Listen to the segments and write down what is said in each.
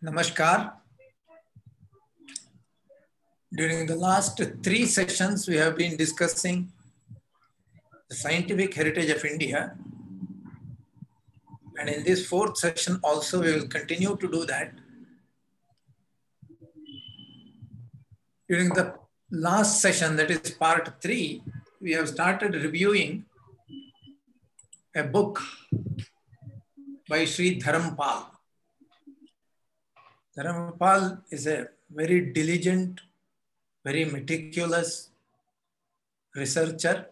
Namaskar. During the last 3 sessions, we have been discussing the scientific heritage of India. And in this 4th session also, we will continue to do that. During the last session, that is part 3, we have started reviewing a book by Sri Dharampal. Dharampal is a very diligent, very meticulous researcher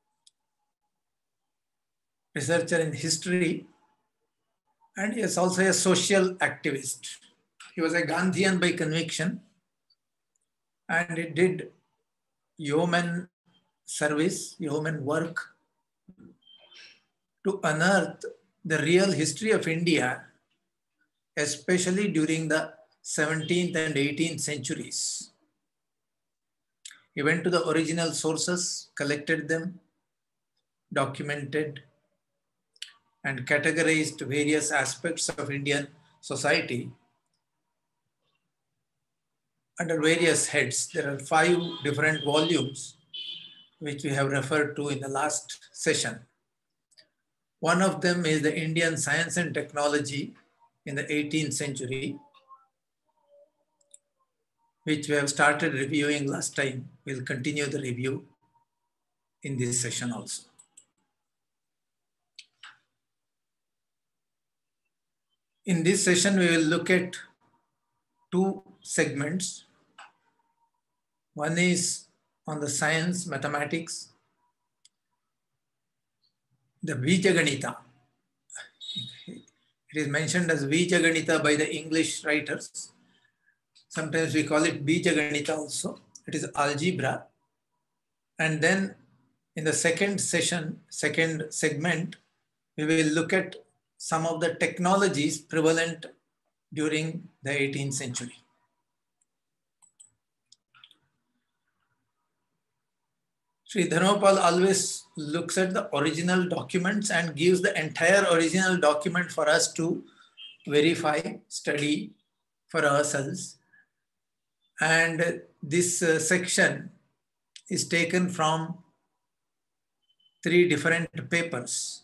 in history, and he is also a social activist. He was a Gandhian by conviction, and he did yeoman service, yeoman work to unearth the real history of India, especially during the 17th and 18th centuries. He went to the original sources, collected them, documented, and categorized various aspects of Indian society under various heads. There are 5 different volumes which we have referred to in the last session. One of them is the Indian Science and Technology in the 18th century, which we have started reviewing last time. We'll continue the review in this session also. In this session, we will look at 2 segments. One is on the science, mathematics, the Vijaganita. It is mentioned as Vijaganita by the English writers. Sometimes we call it Bijaganita also. It is algebra. And then in the second segment, we will look at some of the technologies prevalent during the 18th century. Sri Dhanopal always looks at the original documents and gives the entire original document for us to verify, study for ourselves. And this section is taken from 3 different papers.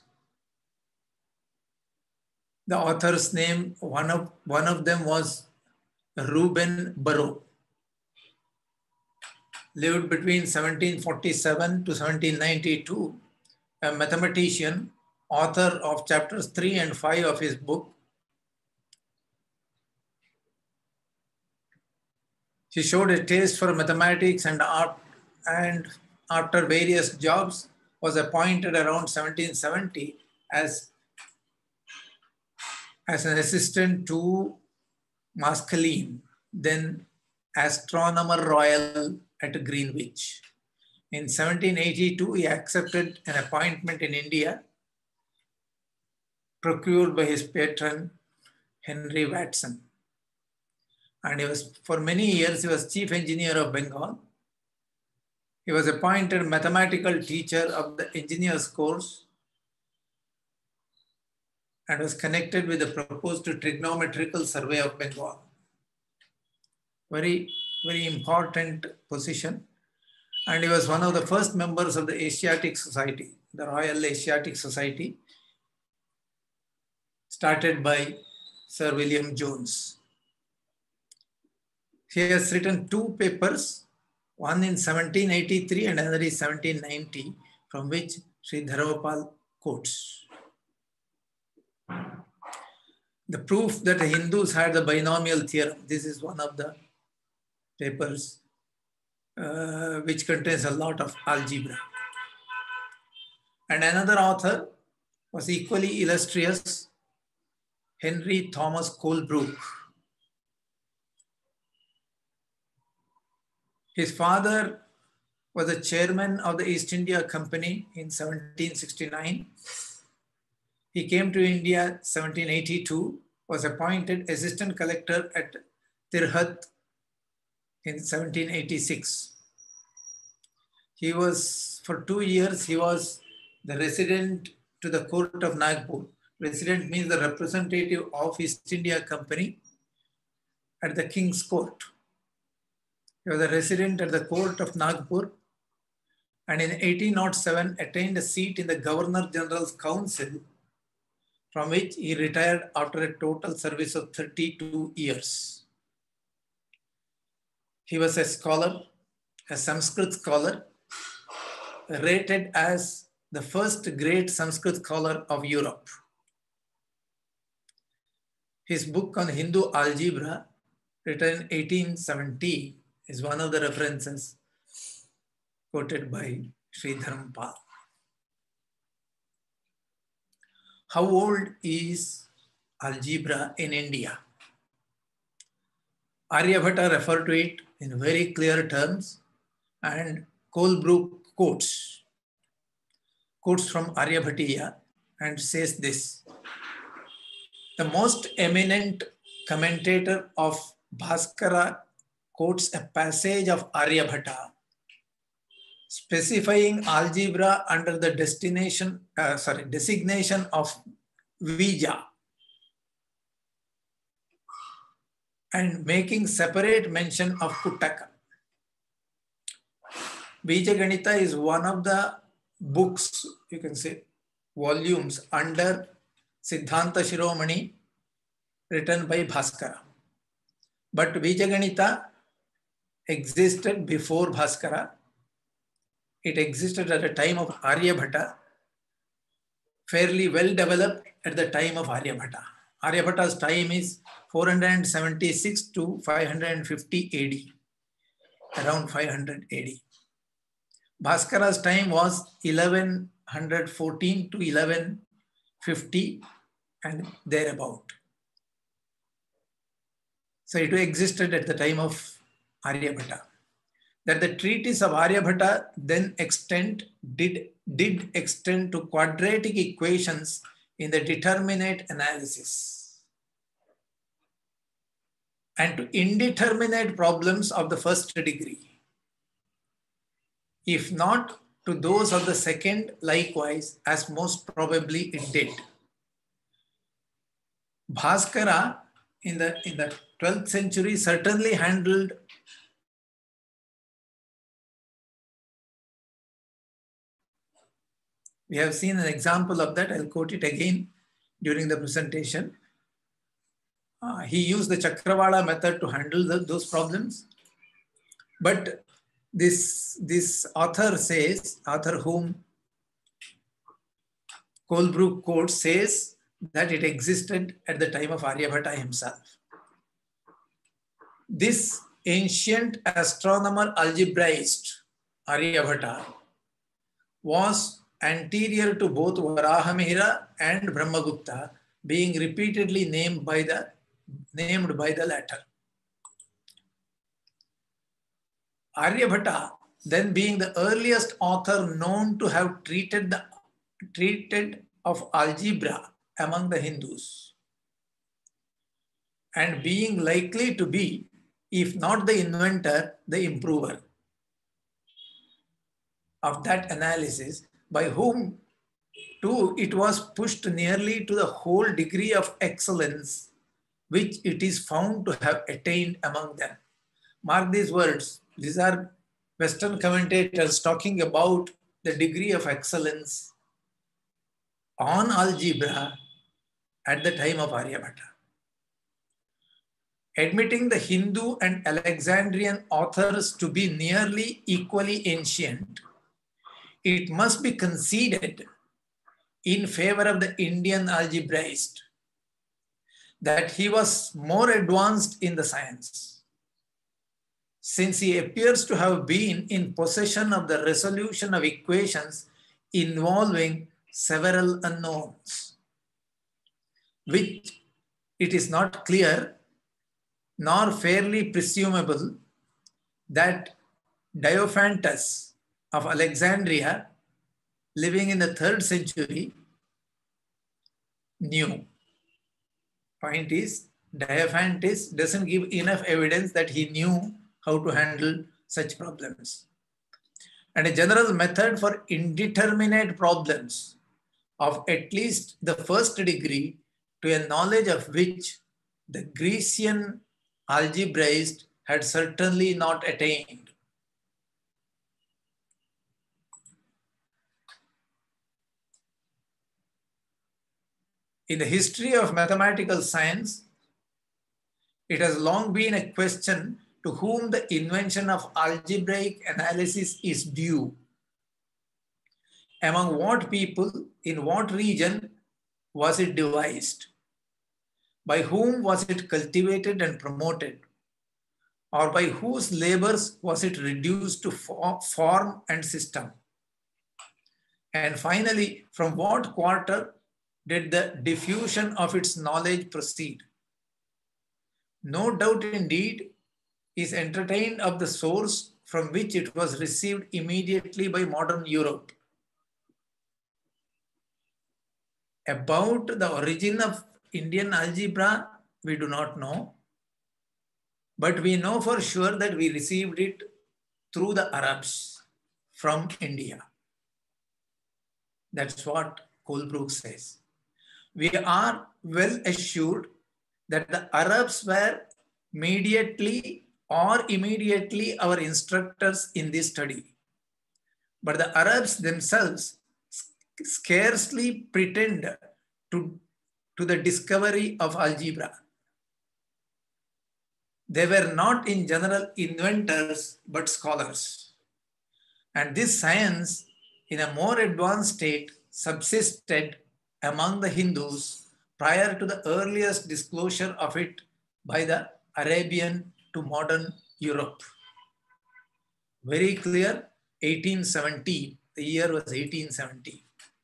The author's name, one of them was Reuben Burrow. Lived between 1747 to 1792, a mathematician, author of chapters 3 and 5 of his book. He showed a taste for mathematics and art, and after various jobs was appointed around 1770 as an assistant to Maskelyne, then Astronomer Royal at Greenwich. In 1782, he accepted an appointment in India, procured by his patron, Henry Watson. And for many years, he was chief engineer of Bengal. He was appointed mathematical teacher of the engineer's course and was connected with the proposed trigonometrical survey of Bengal. Very, very important position. And he was one of the first members of the Asiatic Society, the Royal Asiatic Society, started by Sir William Jones. He has written 2 papers, one in 1783 and another is 1790, from which Sri Dhanopal quotes. The proof that the Hindus had the binomial theorem. This is one of the papers which contains a lot of algebra. And another author was equally illustrious, Henry Thomas Colebrook. His father was the chairman of the East India Company in 1769. He came to India 1782, was appointed assistant collector at Tirhat in 1786. He was, for 2 years, he was the resident to the court of Nagpur. Resident means the representative of East India Company at the king's court. He was a resident at the court of Nagpur, and in 1807 attained a seat in the Governor General's Council, from which he retired after a total service of 32 years. He was a scholar, a Sanskrit scholar, rated as the first great Sanskrit scholar of Europe. His book on Hindu algebra, written in 1870, is one of the references quoted by Sri Dharampal. How old is algebra in India? Aryabhatta referred to it in very clear terms, and Colebrooke quotes from Aryabhatiya and says this: the most eminent commentator of Bhaskara quotes a passage of Aryabhatta specifying algebra under the designation of Vija, and making separate mention of Kuttaka. Bijaganita is one of the books, you can say volumes, under Siddhanta Shiromani, written by Bhaskara. But Bijaganita existed before Bhaskara. It existed at the time of Aryabhatta, fairly well developed at the time of Aryabhatta. Aryabhatta's time is 476 to 550 AD, around 500 AD. Bhaskara's time was 1114 to 1150 and thereabout. So it existed at the time of Aryabhatta. That the treatise of Aryabhatta then did extend to quadratic equations in the determinate analysis and to indeterminate problems of the first degree. If not to those of the second, likewise, as most probably it did. Bhaskara in the 12th century certainly handled We have seen an example of that. I'll quote it again during the presentation. He used the Chakravala method to handle those problems. But this author whom Colebrooke quotes, says that it existed at the time of Aryabhatta himself. This ancient astronomer algebraist, Aryabhatta, was anterior to both Varahamihira and Brahmagupta, being repeatedly named by the latter. Aryabhatta, then being the earliest author known to have treated of algebra among the Hindus, and being likely to be, if not the inventor, the improver of that analysis, by whom too it was pushed nearly to the whole degree of excellence which it is found to have attained among them. Mark these words. These are Western commentators talking about the degree of excellence on algebra at the time of Aryabhatta. Admitting the Hindu and Alexandrian authors to be nearly equally ancient, it must be conceded in favor of the Indian algebraist that he was more advanced in the science, since he appears to have been in possession of the resolution of equations involving several unknowns, which it is not clear nor fairly presumable that Diophantus of Alexandria, living in the 3rd century, knew. Point is, Diophantus doesn't give enough evidence that he knew how to handle such problems. And a general method for indeterminate problems of at least the first degree, to a knowledge of which the Grecian algebraists had certainly not attained. In the history of mathematical science, it has long been a question to whom the invention of algebraic analysis is due. Among what people, in what region was it devised? By whom was it cultivated and promoted? Or by whose labors was it reduced to form and system? And finally, from what quarter did the diffusion of its knowledge proceed? No doubt indeed is entertained of the source from which it was received immediately by modern Europe. About the origin of Indian algebra, we do not know, but we know for sure that we received it through the Arabs from India. That's what Colebrooke says. We are well assured that the Arabs were mediately or immediately our instructors in this study. But the Arabs themselves scarcely pretend to the discovery of algebra. They were not in general inventors, but scholars. And this science, in a more advanced state, subsisted among the Hindus prior to the earliest disclosure of it by the Arabian to modern Europe. Very clear, 1870, the year was 1870.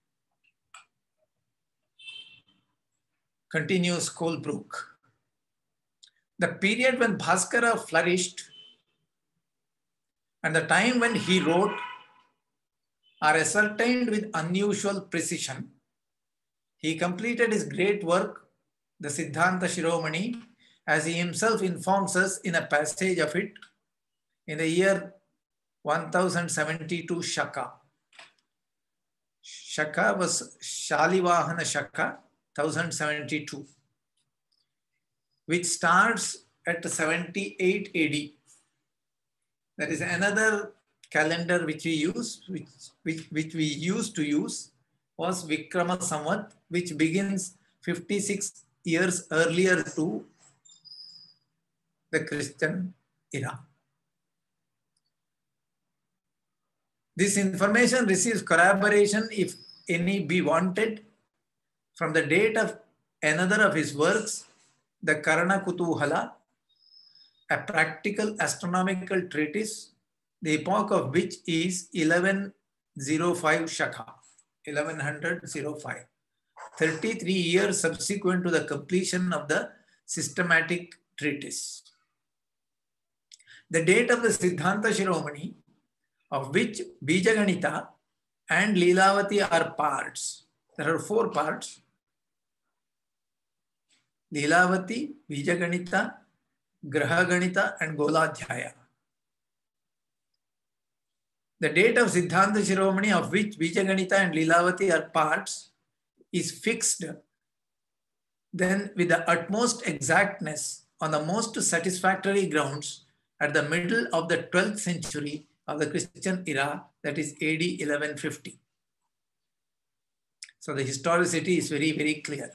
Continues Colebrooke. The period when Bhaskara flourished and the time when he wrote are ascertained with unusual precision. He completed his great work, the Siddhanta Shiromani, as he himself informs us in a passage of it, in the year 1072 Shaka. Shaka was Shalivahana Shaka, 1072, which starts at 78 AD. That is another calendar which we use, which we used to use, was Vikrama Samvat, which begins 56 years earlier to the Christian era. This information receives corroboration, if any be wanted, from the date of another of his works, the Karana Kutuhala, a practical astronomical treatise, the epoch of which is 1105 Shaka, 1105, 33 years subsequent to the completion of the systematic treatise. The date of the Siddhanta Shiromani, of which Bijaganita and Lilavati are parts. There are 4 parts. Lilavati, Bijaganita, Grahaganita and Goladhyaya. The date of Siddhanta Shiromani, of which Bijaganita and Lilavati are parts, is fixed then with the utmost exactness on the most satisfactory grounds at the middle of the 12th century of the Christian era, that is AD 1150. So the historicity is very, very clear.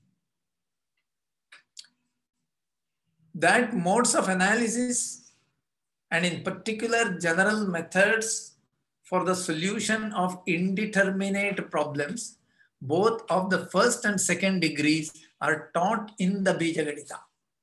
That modes of analysis and in particular general methods for the solution of indeterminate problems, both of the first and second degrees, are taught in the Bijaganita.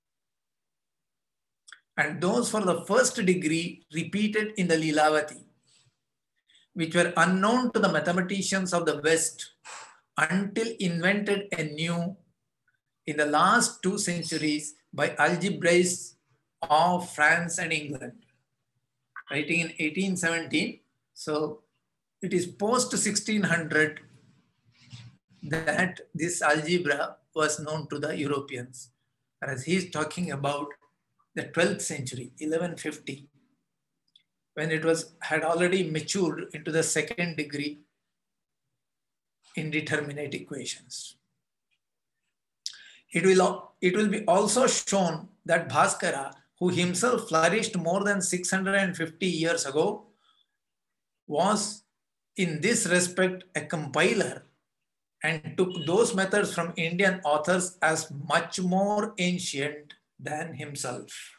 And those for the first degree repeated in the Lilavati, which were unknown to the mathematicians of the West until invented anew in the last 2 centuries by algebraists of France and England, writing in 1817. So it is post 1600 that this algebra was known to the Europeans, whereas he is talking about the 12th century, 1150, when it had already matured into the second degree indeterminate equations. It will be also shown that Bhaskara, who himself flourished more than 650 years ago, was in this respect a compiler and took those methods from Indian authors as much more ancient than himself.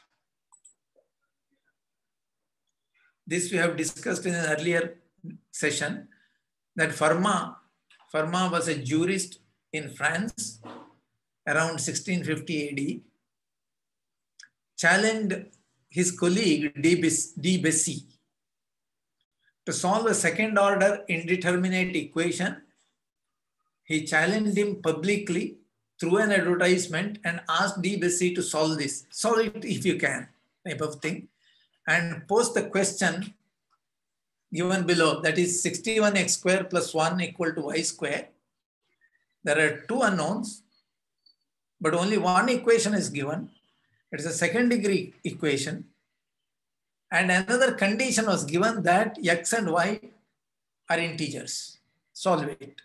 This we have discussed in an earlier session, that Fermat was a jurist in France around 1650 AD, challenged his colleague de Bessy to solve a second order indeterminate equation. He challenged him publicly through an advertisement and asked de Bessy to solve this. Solve it if you can, type of thing. And post the question given below, that is 61x square plus 1 equal to y square. There are two unknowns, but only one equation is given. It is a second degree equation. And another condition was given that x and y are integers. Solve it.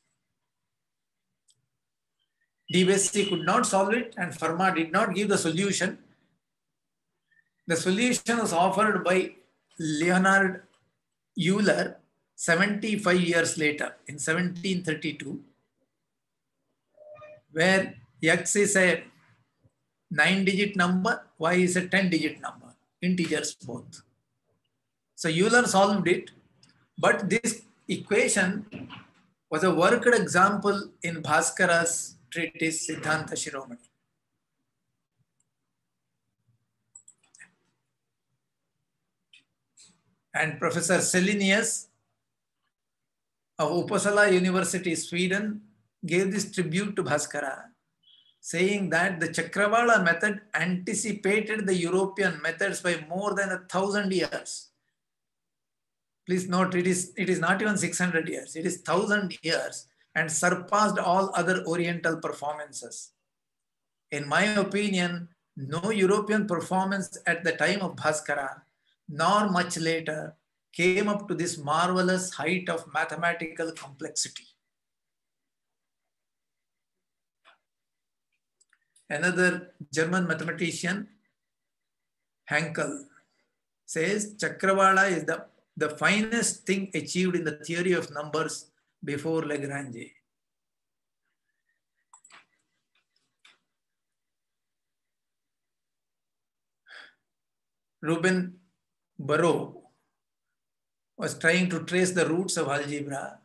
De Bessy could not solve it and Fermat did not give the solution. The solution was offered by Leonhard Euler 75 years later in 1732, where x is a 9-digit number, y is a 10-digit number, integers both. So Euler solved it, but this equation was a worked example in Bhaskara's treatise Siddhanta Shiromani. And Professor Selenius of Uppsala University, Sweden, gave this tribute to Bhaskara, saying that the Chakravala method anticipated the European methods by more than 1,000 years. Please note, it is not even 600 years, it is 1,000 years and surpassed all other Oriental performances. In my opinion, no European performance at the time of Bhaskara, nor much later, came up to this marvelous height of mathematical complexity. Another German mathematician, Hankel, says Chakravala is the finest thing achieved in the theory of numbers before Lagrange. Reuben Barrow was trying to trace the roots of algebra.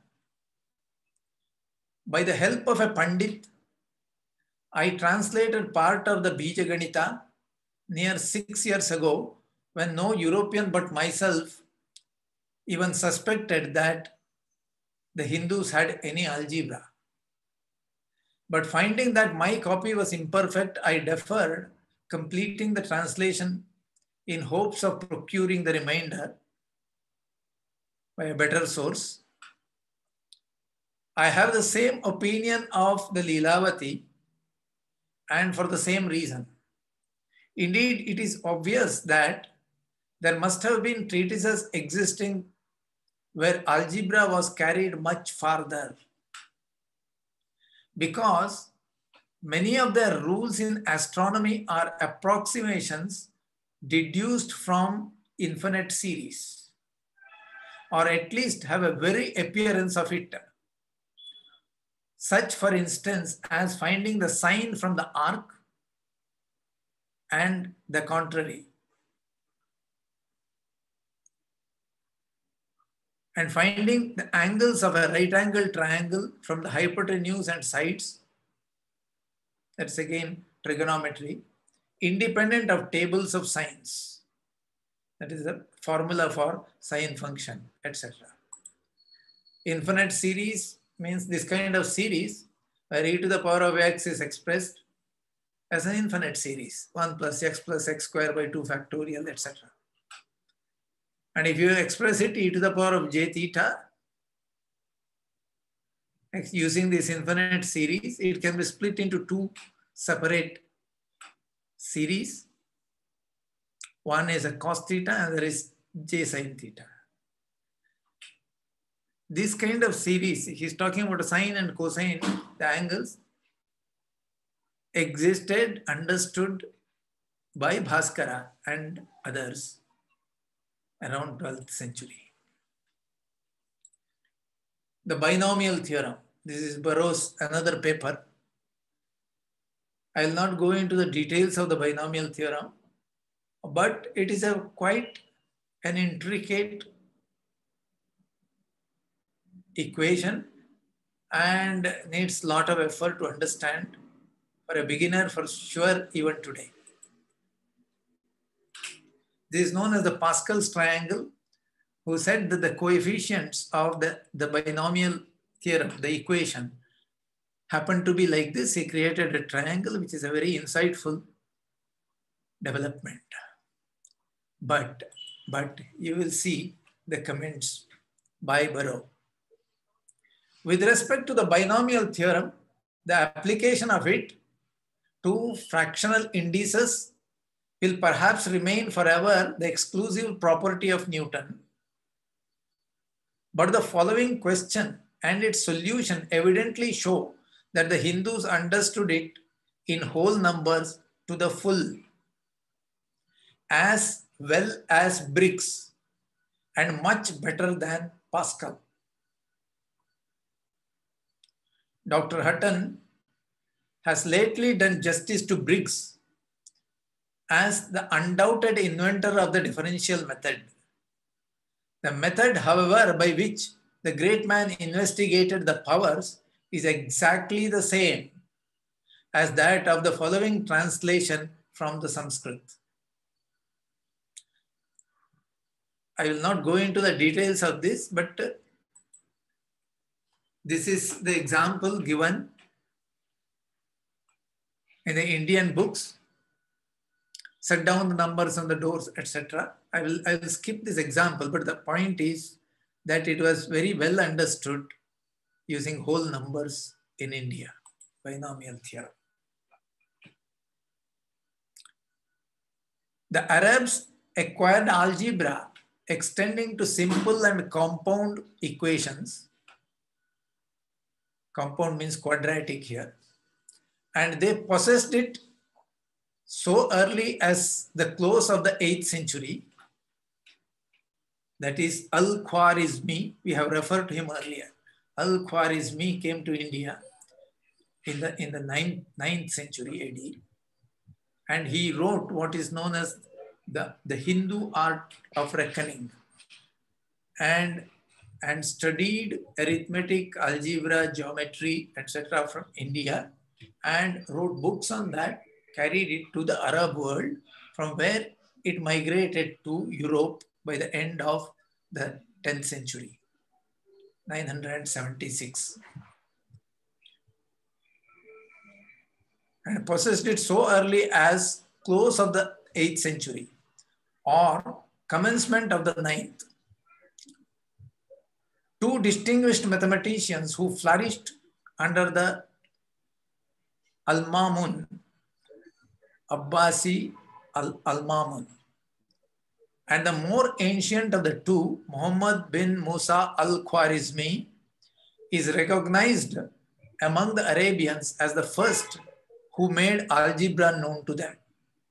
By the help of a Pandit, I translated part of the Bija Ganita near 6 years ago, when no European but myself even suspected that the Hindus had any algebra. But finding that my copy was imperfect, I deferred completing the translation in hopes of procuring the remainder by a better source. I have the same opinion of the Lilavati, and for the same reason. Indeed, it is obvious that there must have been treatises existing where algebra was carried much farther, because many of their rules in astronomy are approximations deduced from infinite series, or at least have a very appearance of it. Such, for instance, as finding the sine from the arc and the contrary, and finding the angles of a right angle triangle from the hypotenuse and sides. That's again trigonometry, independent of tables of sines. That is the formula for sine function, etc. Infinite series means this kind of series where e to the power of x is expressed as an infinite series, 1 plus x square by 2 factorial, etc. And if you express it e to the power of j theta, using this infinite series, it can be split into two separate series. One is a cos theta and there is j sin theta. This kind of series, he's talking about sine and cosine, the angles, existed, understood by Bhaskara and others around 12th century. The binomial theorem. This is Burroughs' another paper. I will not go into the details of the binomial theorem, but it is a quite an intricate equation and needs a lot of effort to understand for a beginner, for sure, even today. This is known as the Pascal's triangle, who said that the coefficients of the binomial theorem, the equation, happened to be like this. He created a triangle, which is a very insightful development. But you will see the comments by Burrow. With respect to the binomial theorem, the application of it to fractional indices will perhaps remain forever the exclusive property of Newton. But the following question and its solution evidently show that the Hindus understood it in whole numbers to the full, as well as Briggs, and much better than Pascal. Dr. Hutton has lately done justice to Briggs as the undoubted inventor of the differential method. The method, however, by which the great man investigated the powers is exactly the same as that of the following translation from the Sanskrit. I will not go into the details of this, but this is the example given in the Indian books. Set down the numbers on the doors, etc. I will skip this example, but the point is that it was very well understood using whole numbers in India, binomial theorem. The Arabs acquired algebra extending to simple and compound equations. Compound means quadratic here. And they possessed it so early as the close of the 8th century. That is Al-Khwarizmi. We have referred to him earlier. Al-Khwarizmi came to India in the 9th century AD. And he wrote what is known as the Hindu art of reckoning, and studied arithmetic, algebra, geometry, etc. from India, and wrote books on that, carried it to the Arab world, from where it migrated to Europe by the end of the 10th century, 976. And possessed it so early as close of the 8th century or commencement of the 9th. Two distinguished mathematicians who flourished under the Al-Mamun, Abbasi Al-Mamun, and the more ancient of the two, Muhammad bin Musa Al-Khwarizmi, is recognized among the Arabians as the first who made algebra known to them.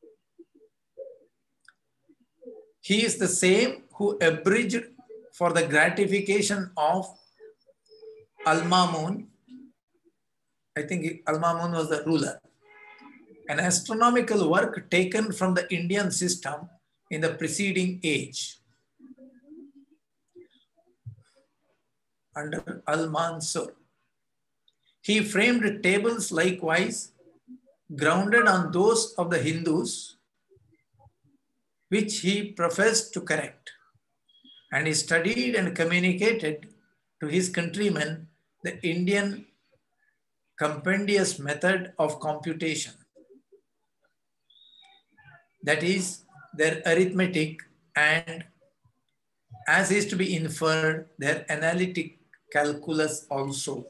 He is the same who abridged for the gratification of Al-Mamun. I think Al-Mamun was the ruler. An astronomical work taken from the Indian system in the preceding age. Under Al-Mansur. He framed tables likewise, grounded on those of the Hindus, which he professed to correct. And he studied and communicated to his countrymen the Indian compendious method of computation. That is their arithmetic and, as is to be inferred, their analytic calculus also.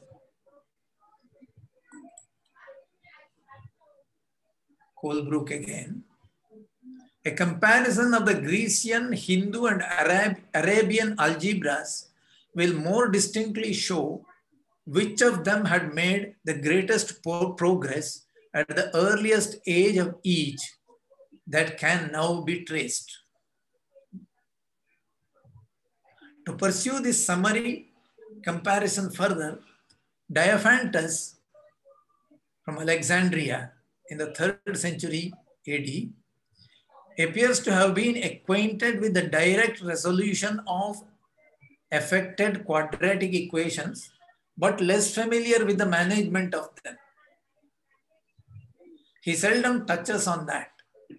Colebrook again. A comparison of the Grecian, Hindu, and Arabian algebras will more distinctly show which of them had made the greatest progress at the earliest age of each, that can now be traced. To pursue this summary comparison further, Diophantus from Alexandria in the 3rd century AD appears to have been acquainted with the direct resolution of affected quadratic equations, but less familiar with the management of them. He seldom touches on that.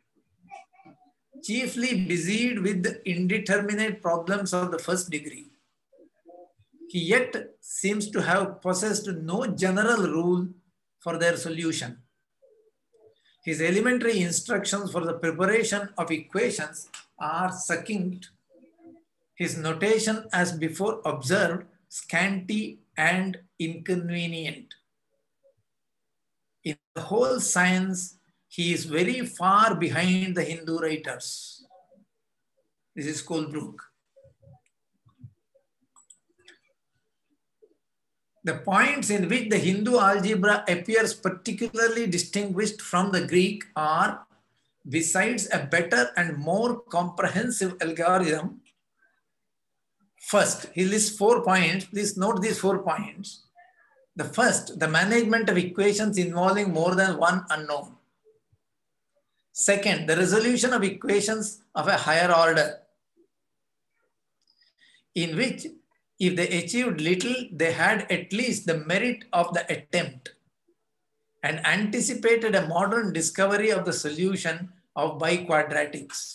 Chiefly busied with the indeterminate problems of the 1st degree, he yet seems to have possessed no general rule for their solution. His elementary instructions for the preparation of equations are succinct. His notation, as before observed, scanty and inconvenient. In the whole science, he is very far behind the Hindu writers. This is Colebrooke. The points in which the Hindu algebra appears particularly distinguished from the Greek are, besides a better and more comprehensive algorithm, first, he lists 4 points. Please note these 4 points. The first, the management of equations involving more than one unknown. Second, the resolution of equations of a higher order, in which if they achieved little, they had at least the merit of the attempt and anticipated a modern discovery of the solution of biquadratics.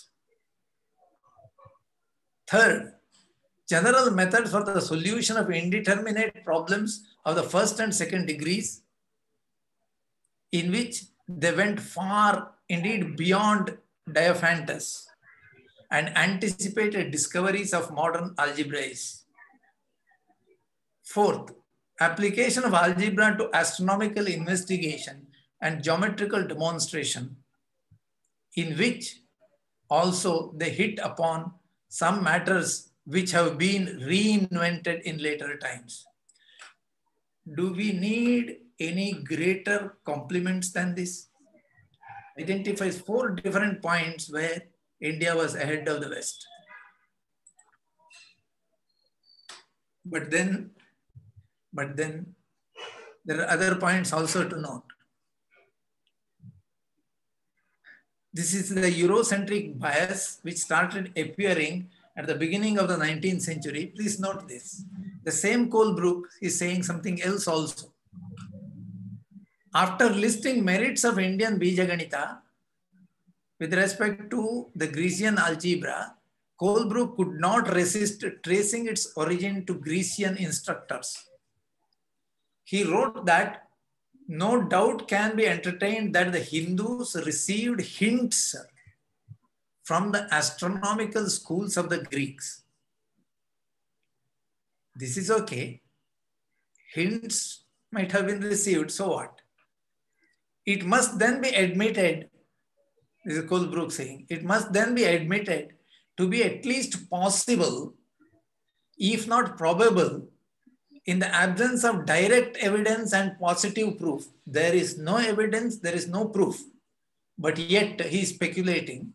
Third, general methods for the solution of indeterminate problems of the 1st and 2nd degrees, in which they went far, indeed beyond Diophantus, and anticipated discoveries of modern algebras. Fourth, application of algebra to astronomical investigation and geometrical demonstration, in which also they hit upon some matters which have been reinvented in later times. Do we need any greater compliments than this? Identifies 4 different points where India was ahead of the West. But then there are other points also to note. This is the Eurocentric bias which started appearing at the beginning of the 19th century. Please note this. The same Colebrooke is saying something else also. After listing merits of Indian Bijaganita with respect to the Grecian algebra, Colebrooke could not resist tracing its origin to Grecian instructors. He wrote that no doubt can be entertained that the Hindus received hints from the astronomical schools of the Greeks. This is okay. Hints might have been received, so what? It must then be admitted, this is Colebrooke saying, it must then be admitted to be at least possible, if not probable, in the absence of direct evidence and positive proof. There is no evidence, there is no proof, but yet he is speculating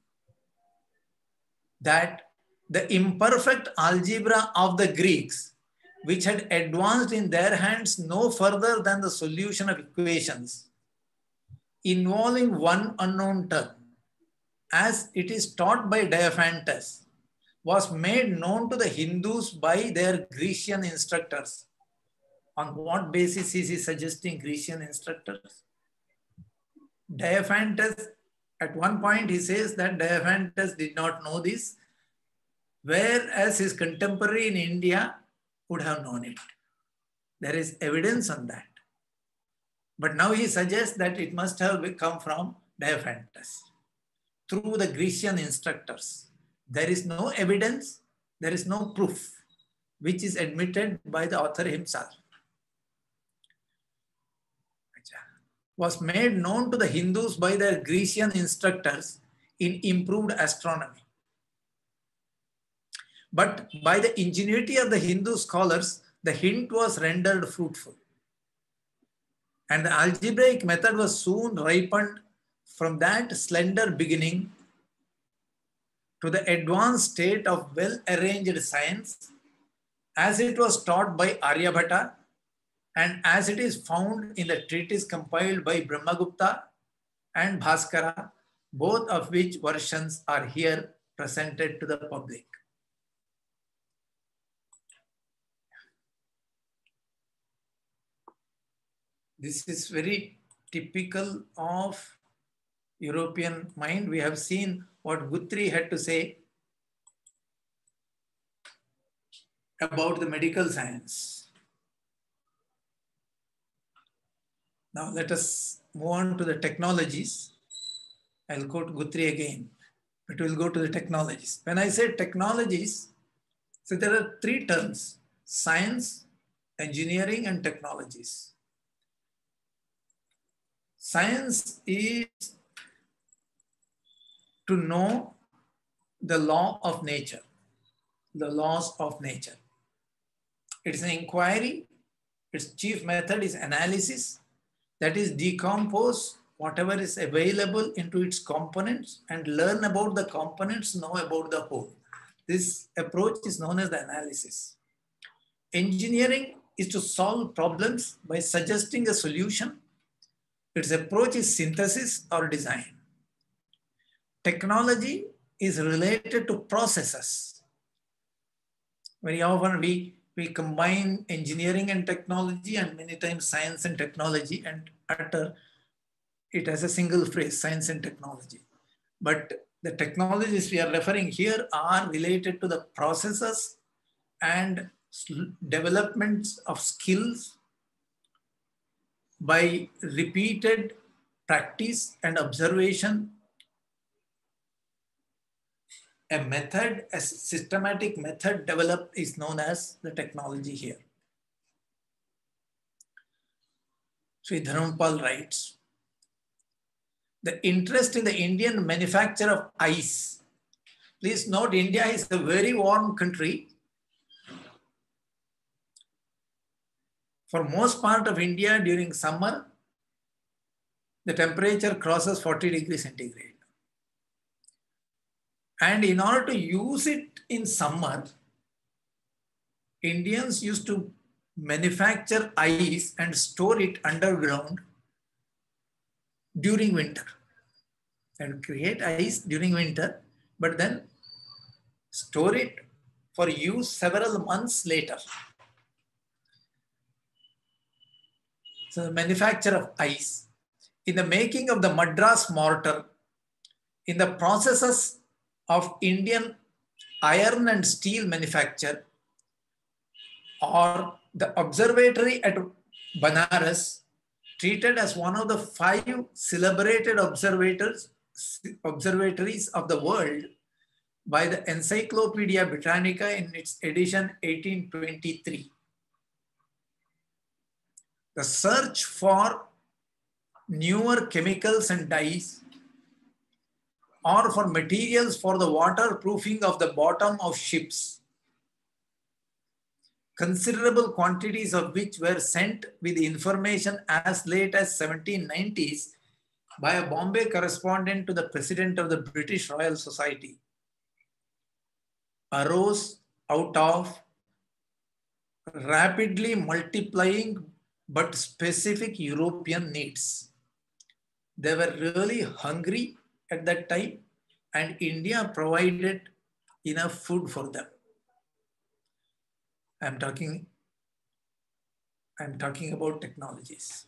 that the imperfect algebra of the Greeks, which had advanced in their hands no further than the solution of equations involving one unknown term, as it is taught by Diophantus, was made known to the Hindus by their Grecian instructors. On what basis is he suggesting Grecian instructors? Diophantus, at one point he says that Diophantus did not know this, whereas his contemporary in India would have known it. There is evidence on that. But now he suggests that it must have come from Diophantus through the Grecian instructors. There is no evidence, there is no proof, which is admitted by the author himself. Was made known to the Hindus by their Grecian instructors in improved astronomy. But by the ingenuity of the Hindu scholars, the hint was rendered fruitful. And the algebraic method was soon ripened from that slender beginning to the advanced state of well-arranged science as it was taught by Aryabhata and as it is found in the treatise compiled by Brahmagupta and Bhaskara, both of which versions are here presented to the public. This is very typical of European mind. We have seen what Guthrie had to say about the medical science. Now let us move on to the technologies. I'll quote Guthrie again, but we'll go to the technologies. When I say technologies, so there are three terms: science, engineering, and technologies. Science is to know the law of nature, the laws of nature. It's an inquiry. Its chief method is analysis, that is decompose whatever is available into its components and learn about the components, know about the whole. This approach is known as the analysis. Engineering is to solve problems by suggesting a solution. Its approach is synthesis or design. Technology is related to processes. Very often we combine engineering and technology, and many times science and technology, and utter it as a single phrase, science and technology. But the technologies we are referring here are related to the processes and developments of skills by repeated practice and observation. A method, a systematic method developed is known as the technology here. Sri Dharmapal writes, the interest in the Indian manufacture of ice. Please note, India is a very warm country. For most part of India during summer, the temperature crosses 40 degrees centigrade. And in order to use it in summer, Indians used to manufacture ice and store it underground during winter. And create ice during winter, but then store it for use several months later. So the manufacture of ice, in the making of the Madras mortar, in the processes of Indian iron and steel manufacture, or the observatory at Banaras, treated as one of the 5 celebrated observatories of the world by the Encyclopedia Britannica in its edition 1823. The search for newer chemicals and dyes, or for materials for the waterproofing of the bottom of ships, considerable quantities of which were sent with information as late as 1790s by a Bombay correspondent to the President of the British Royal Society, arose out of rapidly multiplying but specific European needs. They were really hungry at that time, and India provided enough food for them. I'm talking about technologies.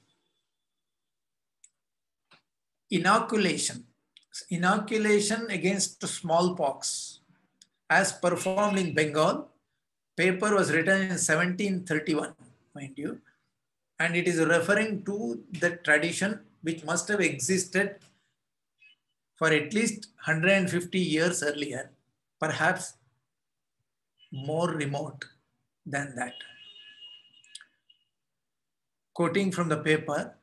Inoculation. Inoculation against smallpox, as performed in Bengal. Paper was written in 1731, mind you, and it is referring to the tradition which must have existed for at least 150 years earlier, perhaps more remote than that. Quoting from the paper,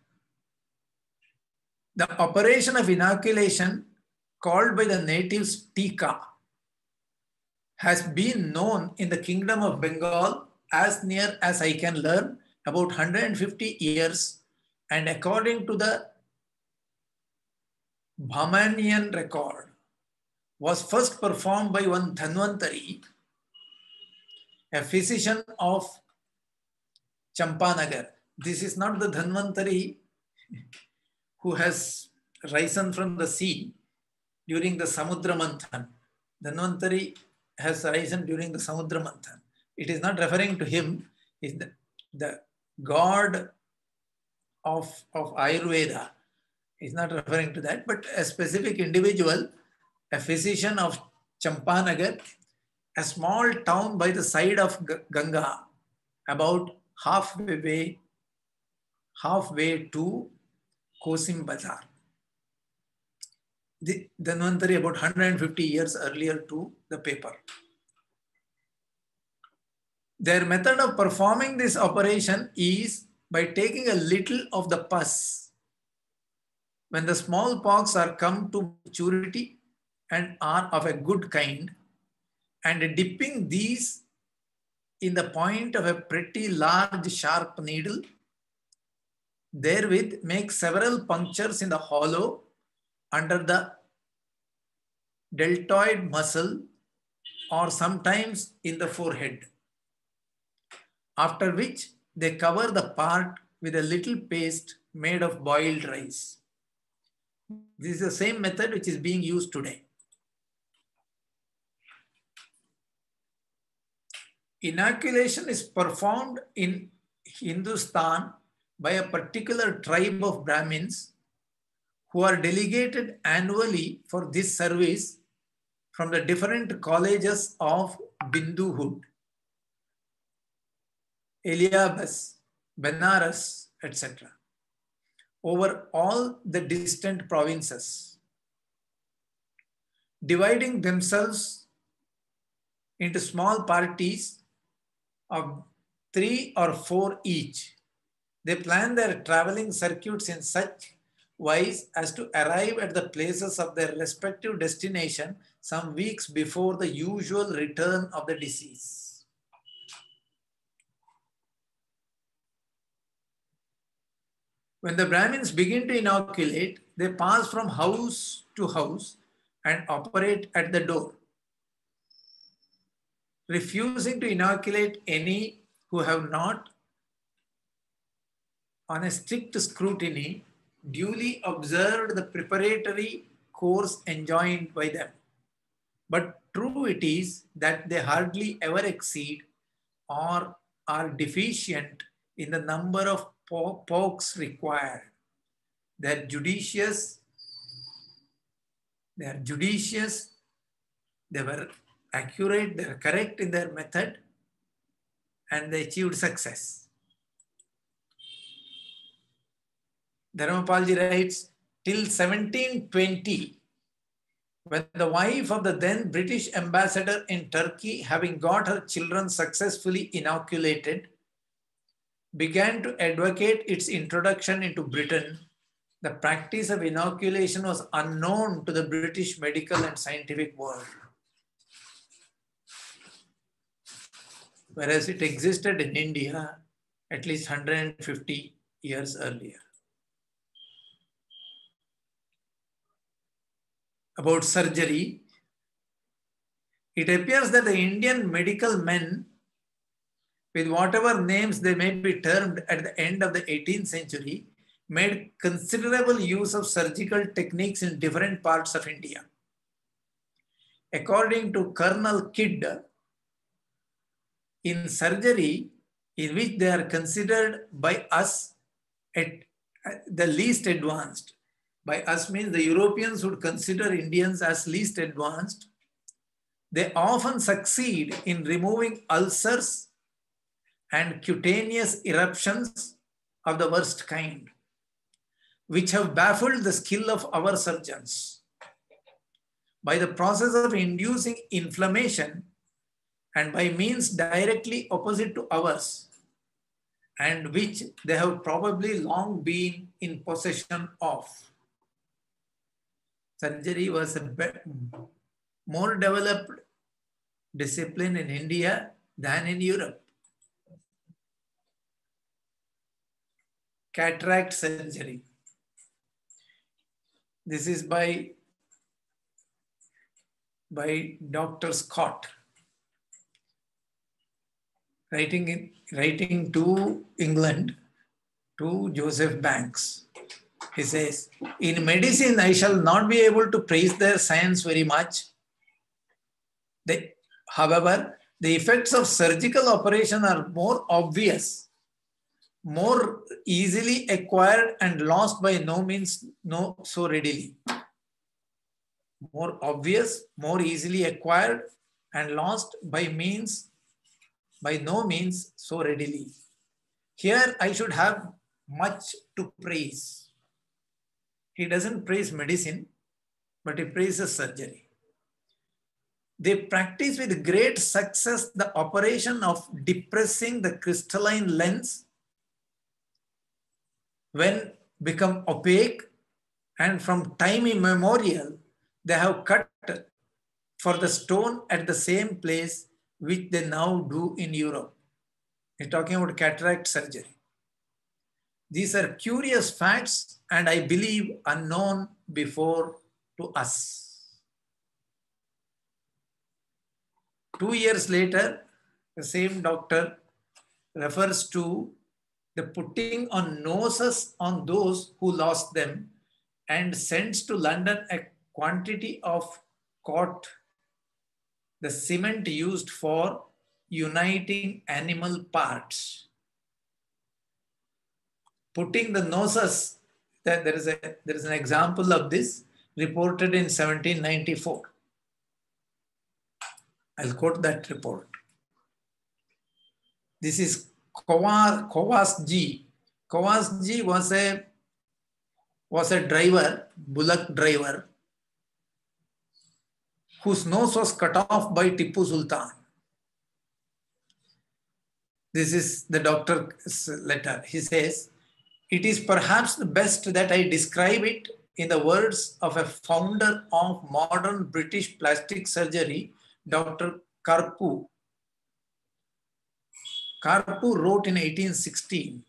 the operation of inoculation, called by the natives Tika, has been known in the Kingdom of Bengal as near as I can learn about 150 years, and according to the Bhamanian record, was first performed by one Dhanvantari, a physician of Champanagar. This is not the Dhanvantari who has risen from the sea during the Samudra Manthan. Dhanvantari has risen during the Samudra Manthan. It is not referring to him. Is the god of Ayurveda is not referring to that, but a specific individual, a physician of Champanagar, a small town by the side of Ganga, about halfway to Kosim Bazar. The Dhanvantari about 150 years earlier to the paper. Their method of performing this operation is by taking a little of the pus when the smallpox are come to maturity and are of a good kind, and dipping these in the point of a pretty large sharp needle, therewith make several punctures in the hollow under the deltoid muscle or sometimes in the forehead, after which they cover the part with a little paste made of boiled rice. This is the same method which is being used today. Inoculation is performed in Hindustan by a particular tribe of Brahmins who are delegated annually for this service from the different colleges of Binduhood, Eliabas, Benares, etc., over all the distant provinces, dividing themselves into small parties of 3 or 4 each. They plan their traveling circuits in such wise as to arrive at the places of their respective destination some weeks before the usual return of the disease. When the Brahmins begin to inoculate, they pass from house to house and operate at the door, refusing to inoculate any who have not, on a strict scrutiny, duly observed the preparatory course enjoined by them. But true it is that they hardly ever exceed or are deficient in the number of pokes required. They are judicious, they were accurate, they are correct in their method, and they achieved success. Dharmapalji writes, till 1720, when the wife of the then British ambassador in Turkey, having got her children successfully inoculated, began to advocate its introduction into Britain, the practice of inoculation was unknown to the British medical and scientific world, whereas it existed in India at least 150 years earlier. About surgery, it appears that the Indian medical men, with whatever names they may be termed at the end of the 18th century, made considerable use of surgical techniques in different parts of India. According to Colonel Kidd, in surgery, in which they are considered by us at the least advanced, by us means the Europeans would consider Indians as least advanced, they often succeed in removing ulcers and cutaneous eruptions of the worst kind, which have baffled the skill of our surgeons. By the process of inducing inflammation and by means directly opposite to ours, and which they have probably long been in possession of. Surgery was a more developed discipline in India than in Europe. Cataract surgery. This is by by Dr. Scott, writing to England, to Joseph Banks. He says, in medicine, I shall not be able to praise their science very much. However, the effects of surgical operation are more obvious, more easily acquired and lost by no means so readily. More obvious, more easily acquired and lost by no means so readily. Here I should have much to praise. He doesn't praise medicine, but he praises surgery. They practice with great success the operation of depressing the crystalline lens when become opaque, and from time immemorial, they have cut for the stone at the same place which they now do in Europe. We're talking about cataract surgery. These are curious facts and I believe unknown before to us. 2 years later, the same doctor refers to the putting on noses on those who lost them and sends to London a quantity of caught, the cement used for uniting animal parts. Putting the noses, there is an example of this reported in 1794. I'll quote that report. This is Kowasji. Kowasji was a driver, bullock driver, whose nose was cut off by Tipu Sultan. This is the doctor's letter. He says, it is perhaps the best that I describe it in the words of a founder of modern British plastic surgery, Dr. Karpu. Karpu wrote in 1816,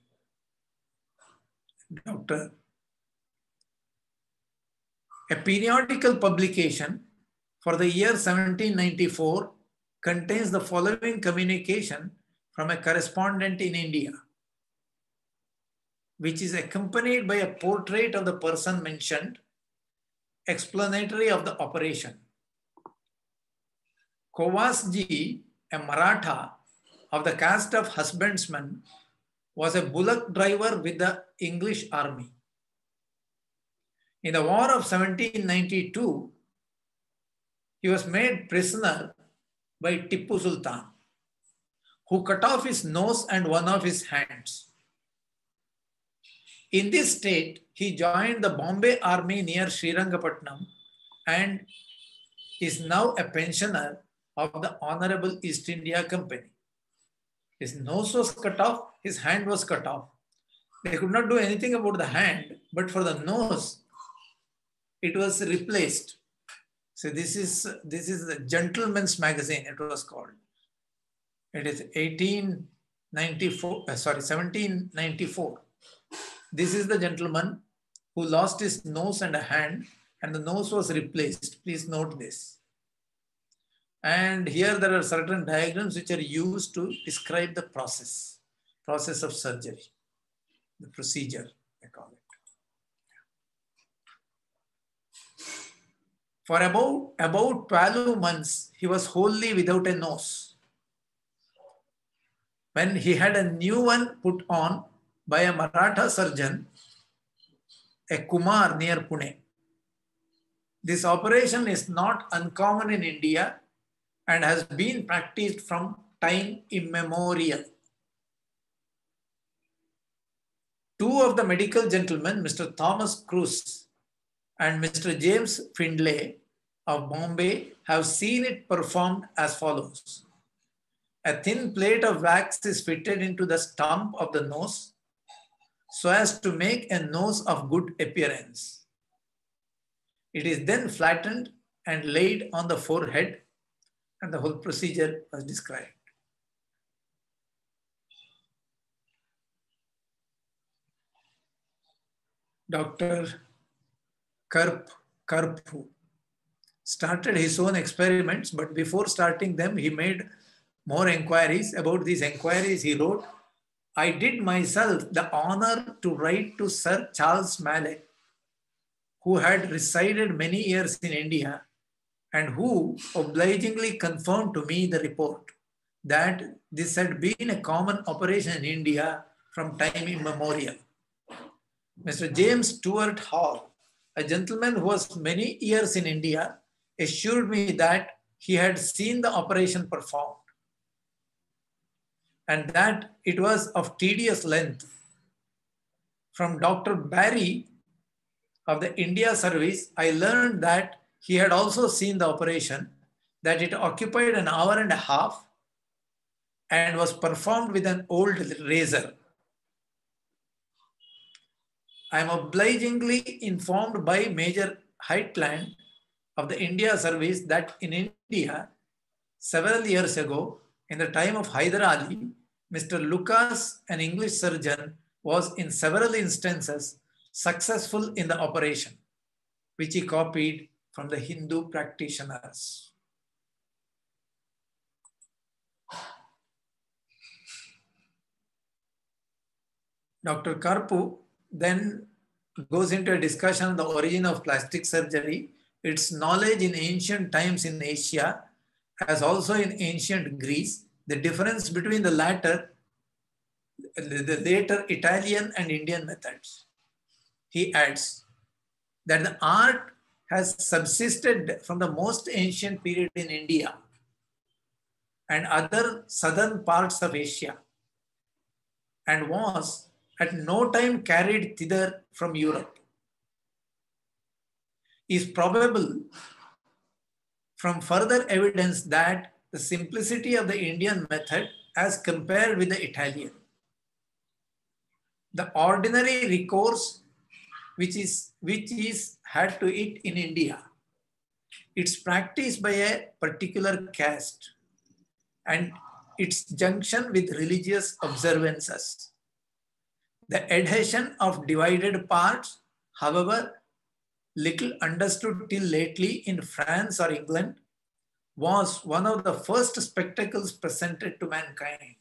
a periodical publication for the year 1794 contains the following communication from a correspondent in India, which is accompanied by a portrait of the person mentioned, explanatory of the operation. Kowasji, a Maratha of the caste of husbandman, was a bullock driver with the English army. In the war of 1792, he was made prisoner by Tipu Sultan, who cut off his nose and one of his hands. In this state, he joined the Bombay army near Srirangapatnam and is now a pensioner of the Honorable East India Company. His nose was cut off, his hand was cut off. They could not do anything about the hand, but for the nose, it was replaced. So this is the Gentleman's Magazine, it was called. It is 1794. This is the gentleman who lost his nose and a hand, and the nose was replaced. Please note this. And here there are certain diagrams which are used to describe the process of surgery, the procedure, I call it. For about 12 months, he was wholly without a nose. When he had a new one put on by a Maratha surgeon, a Kumar near Pune. This operation is not uncommon in India and has been practiced from time immemorial. Two of the medical gentlemen, Mr. Thomas Cruise and Mr. James Findlay of Bombay, have seen it performed as follows. A thin plate of wax is fitted into the stump of the nose so as to make a nose of good appearance. It is then flattened and laid on the forehead, and the whole procedure was described. Dr. Karpu started his own experiments, but before starting them, he made more inquiries. About these inquiries, he wrote, I did myself the honor to write to Sir Charles Mallet, who had resided many years in India and who obligingly confirmed to me the report that this had been a common operation in India from time immemorial. Mr. James Stuart Hall, a gentleman who was many years in India, assured me that he had seen the operation performed and that it was of tedious length. From Dr. Barry of the India Service, I learned that he had also seen the operation, that it occupied an hour and a half and was performed with an old razor. I am obligingly informed by Major Heightland of the India Service that in India, several years ago, in the time of Hyder Ali, Mr. Lucas, an English surgeon, was in several instances successful in the operation, which he copied from the Hindu practitioners. Dr. Karpu then goes into a discussion of the origin of plastic surgery, its knowledge in ancient times in Asia, as also in ancient Greece, the difference between the later Italian and Indian methods. He adds that the art has subsisted from the most ancient period in India and other southern parts of Asia, and was at no time carried thither from Europe. Is probable from further evidence that the simplicity of the Indian method as compared with the Italian, the ordinary recourse which is had to it in India, its practice by a particular caste, and its junction with religious observances. The adhesion of divided parts, however, little understood till lately in France or England, was one of the first spectacles presented to mankind.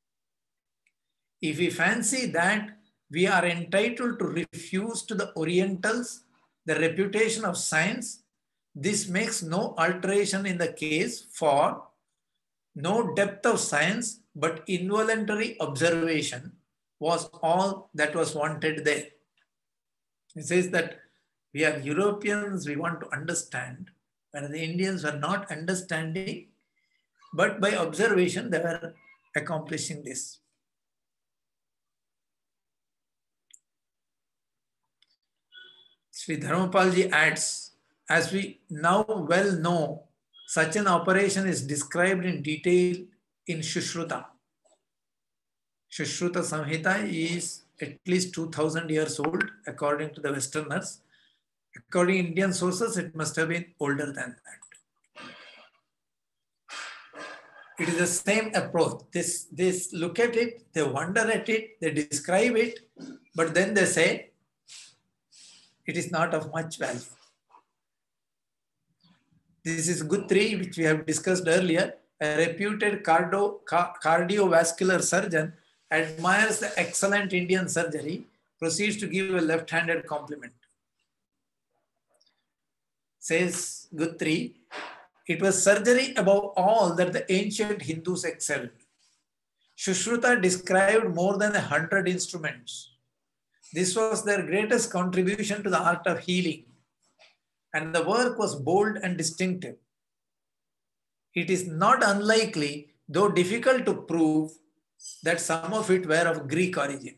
If we fancy that we are entitled to refuse to the Orientals the reputation of science, this makes no alteration in the case, for no depth of science but involuntary observation was all that was wanted there. It says that we are Europeans, we want to understand, whereas the Indians were not understanding, but by observation they were accomplishing this. Sri Dharmapalji adds, as we now well know, such an operation is described in detail in Shushruta. Shushruta Samhita is at least 2000 years old, according to the Westerners. According to Indian sources, it must have been older than that. It is the same approach. This look at it, they wonder at it, they describe it, but then they say it is not of much value. This is Guthrie, which we have discussed earlier, a reputed cardiovascular surgeon, admires the excellent Indian surgery, proceeds to give a left-handed compliment. Says Guthrie, it was surgery above all that the ancient Hindus excelled. Shushruta described more than 100 instruments. This was their greatest contribution to the art of healing, and the work was bold and distinctive. It is not unlikely, though difficult to prove, that some of it were of Greek origin.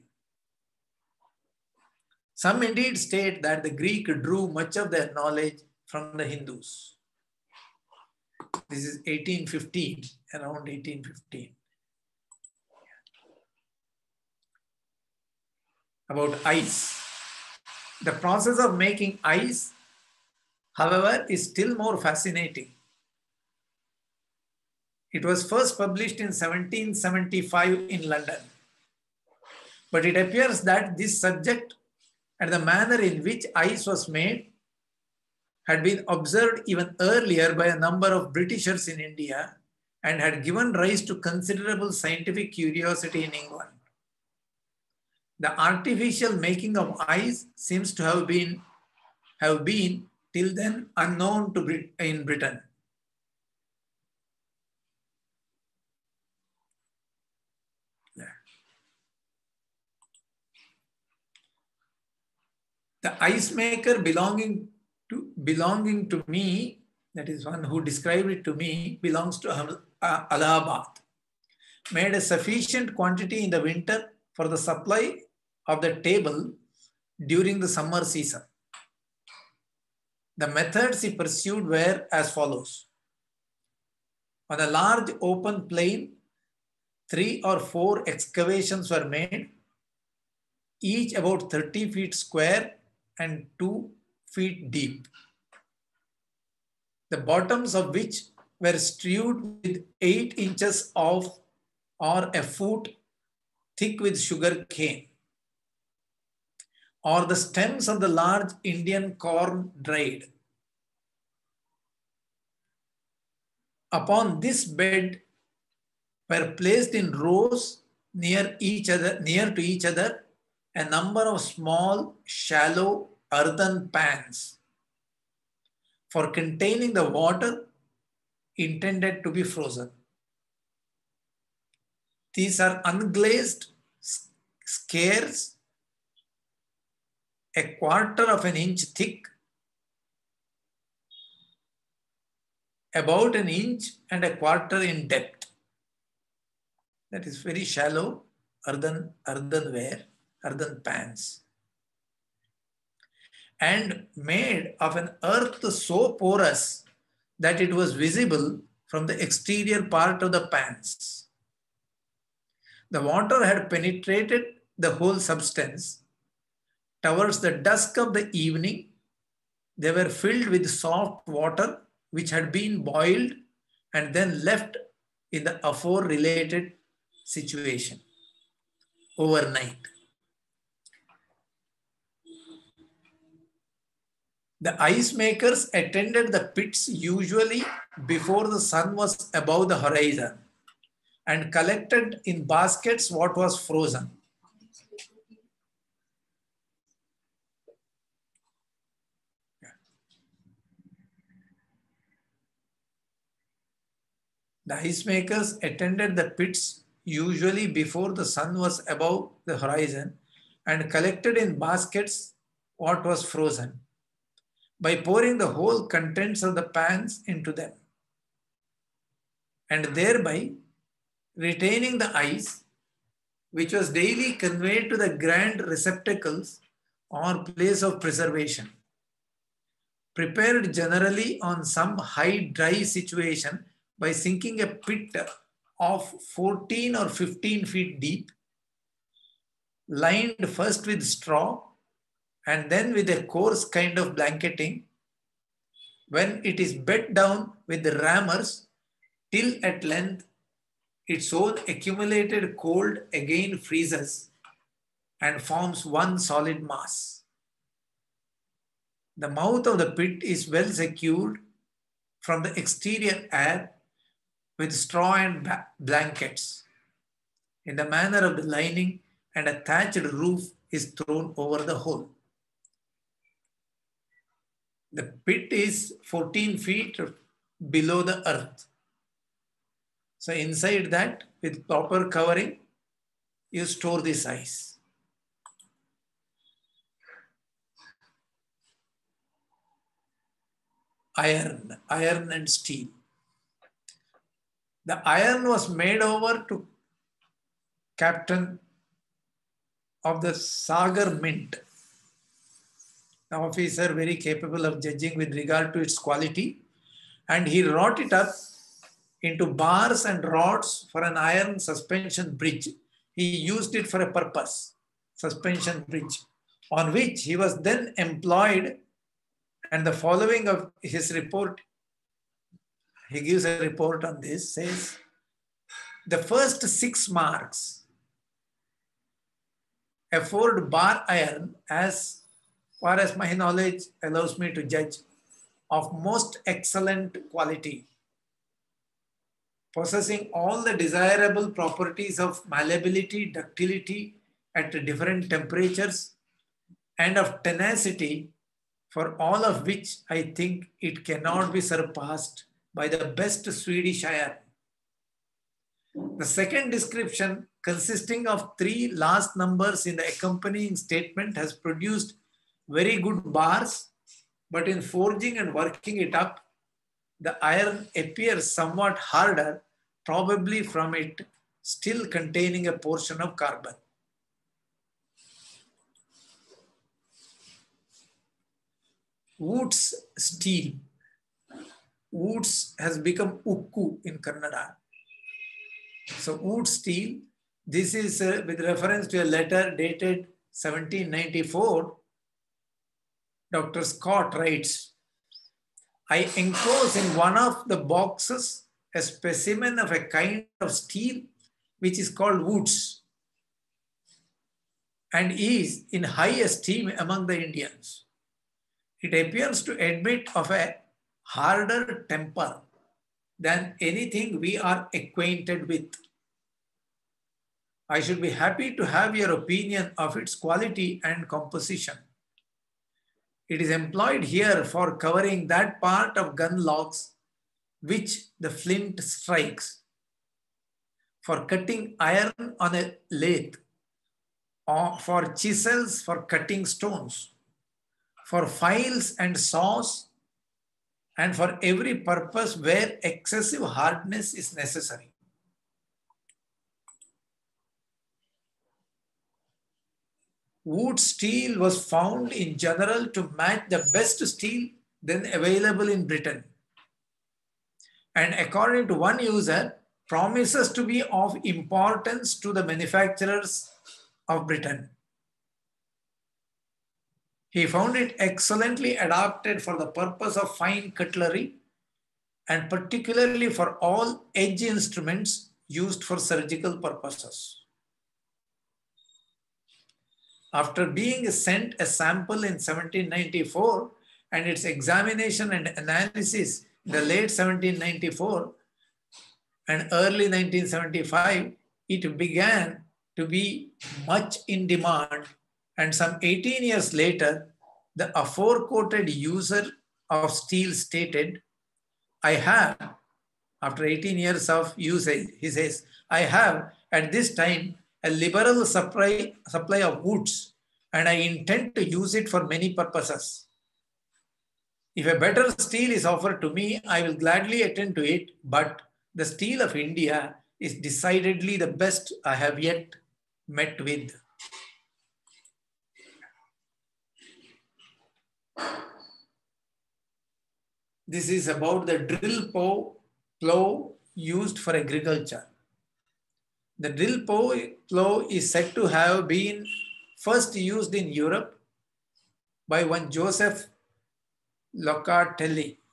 Some indeed state that the Greek drew much of their knowledge from the Hindus. This is 1815, around 1815. About ice. The process of making ice, however, is still more fascinating. It was first published in 1775 in London. But it appears that this subject and the manner in which ice was made had been observed even earlier by a number of Britishers in India and had given rise to considerable scientific curiosity in England. The artificial making of ice seems to have been till then unknown in Britain. The ice maker belonging to me, that is one who described it to me, belongs to Allahabad, made a sufficient quantity in the winter for the supply of the table during the summer season. The methods he pursued were as follows. On a large open plain, 3 or 4 excavations were made, each about 30 feet square and 2 feet deep, the bottoms of which were strewed with 8 inches of or a foot thick with sugar cane, or the stems of the large Indian corn dried. Upon this bed were placed in rows near to each other, a number of small, shallow earthen pans for containing the water intended to be frozen. These are unglazed squares, a quarter of an inch thick, about an inch and a quarter in depth. That is very shallow earthenware, earthen pans, and made of an earth so porous that it was visible from the exterior part of the pans. The water had penetrated the whole substance. Towards the dusk of the evening, they were filled with soft water which had been boiled and then left in the afore related situation overnight. The ice makers attended the pits usually before the sun was above the horizon and collected in baskets what was frozen. The ice makers attended the pits usually before the sun was above the horizon and collected in baskets what was frozen by pouring the whole contents of the pans into them, and thereby retaining the ice, which was daily conveyed to the grand receptacles or place of preservation, prepared generally on some high dry situation by sinking a pit of 14 or 15 feet deep, lined first with straw and then with a coarse kind of blanketing. When it is bed down with the rammers till at length its own accumulated cold again freezes and forms one solid mass. The mouth of the pit is well secured from the exterior air with straw and blankets in the manner of the lining, and a thatched roof is thrown over the whole. The pit is 14 feet below the earth. So inside that, with proper covering, you store this ice. Iron and steel. The iron was made over to captain of the Sagar Mint, an officer very capable of judging with regard to its quality, and he wrought it up into bars and rods for an iron suspension bridge. He used it for a purpose, suspension bridge, on which he was then employed. And the following of his report, he gives a report on this, says, the first 6 marks afford bar iron, as far as my knowledge allows me to judge, of most excellent quality, possessing all the desirable properties of malleability, ductility at different temperatures, and of tenacity, for all of which I think it cannot be surpassed by the best Swedish iron. The second description, consisting of 3 last numbers in the accompanying statement, has produced very good bars, but in forging and working it up, the iron appears somewhat harder, probably from it still containing a portion of carbon. Wood's steel. Woods has become ukku in Kannada. So wood steel, this is with reference to a letter dated 1794. Dr. Scott writes, I enclose in one of the boxes a specimen of a kind of steel which is called woods and is in high esteem among the Indians. It appears to admit of a harder temper than anything we are acquainted with. I should be happy to have your opinion of its quality and composition. It is employed here for covering that part of gun logs which the flint strikes, for cutting iron on a lathe, or for chisels for cutting stones, for files and saws, and for every purpose where excessive hardness is necessary. Wood steel was found in general to match the best steel then available in Britain, and according to one user, promises to be of importance to the manufacturers of Britain. He found it excellently adapted for the purpose of fine cutlery and particularly for all edge instruments used for surgical purposes. After being sent a sample in 1794 and its examination and analysis in the late 1794 and early 1975, it began to be much in demand, and some 18 years later, the aforequoted user of steel stated, I have, after 18 years of usage, he says, I have at this time a liberal supply of woods, and I intend to use it for many purposes. If a better steel is offered to me, I will gladly attend to it, but the steel of India is decidedly the best I have yet met with. This is about the drill plow used for agriculture. The drill plow is said to have been first used in Europe by one Joseph Locatelli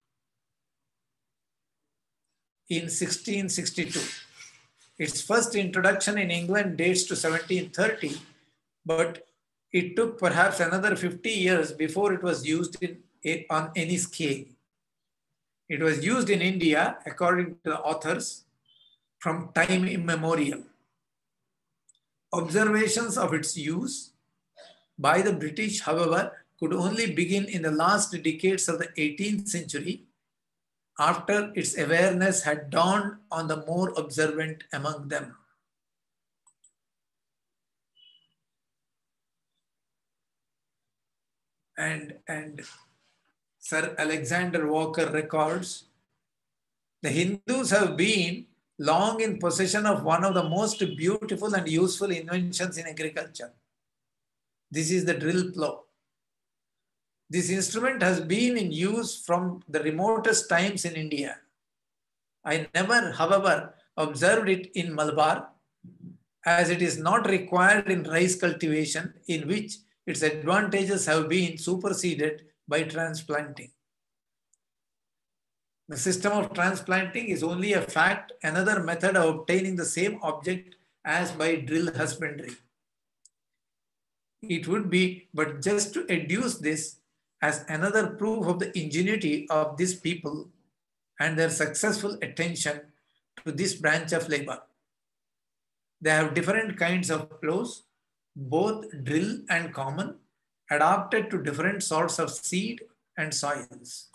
in 1662. Its first introduction in England dates to 1730, but it took perhaps another 50 years before it was used on any scale. It was used in India, according to the authors, from time immemorial. Observations of its use by the British, however, could only begin in the last decades of the 18th century, after its awareness had dawned on the more observant among them. And Sir Alexander Walker records, the Hindus have been long in possession of one of the most beautiful and useful inventions in agriculture. This is the drill plow. This instrument has been in use from the remotest times in India. I never, however, observed it in Malabar, as it is not required in rice cultivation, in which its advantages have been superseded by transplanting. The system of transplanting is only a fact, another method of obtaining the same object as by drill husbandry. It would be but just to adduce this as another proof of the ingenuity of these people and their successful attention to this branch of labor. They have different kinds of plows, both drill and common, adapted to different sorts of seed and soils.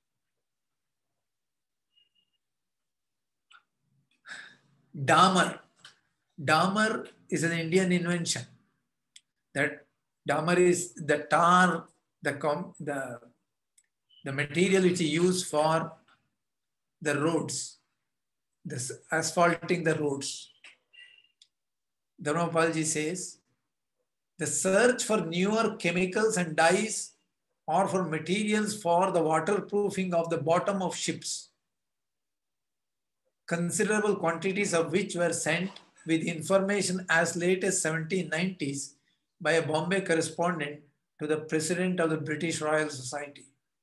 Damer. Damer is an Indian invention. That damer is the tar, the material which is used for the roads, this asphalting the roads. Dermapology says, the search for newer chemicals and dyes or for materials for the waterproofing of the bottom of ships, considerable quantities of which were sent with information as late as 1790s by a Bombay correspondent to the President of the British Royal Society.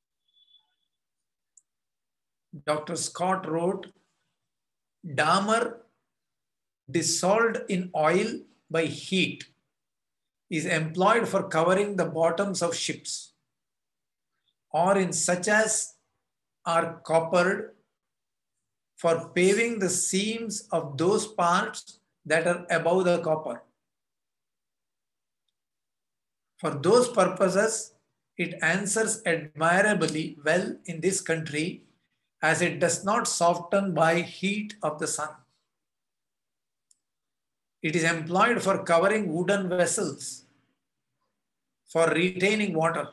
Dr. Scott wrote, damer dissolved in oil by heat is employed for covering the bottoms of ships, or in such as are coppered for paving the seams of those parts that are above the copper. For those purposes, it answers admirably well in this country, as it does not soften by heat of the sun. It is employed for covering wooden vessels, for retaining water,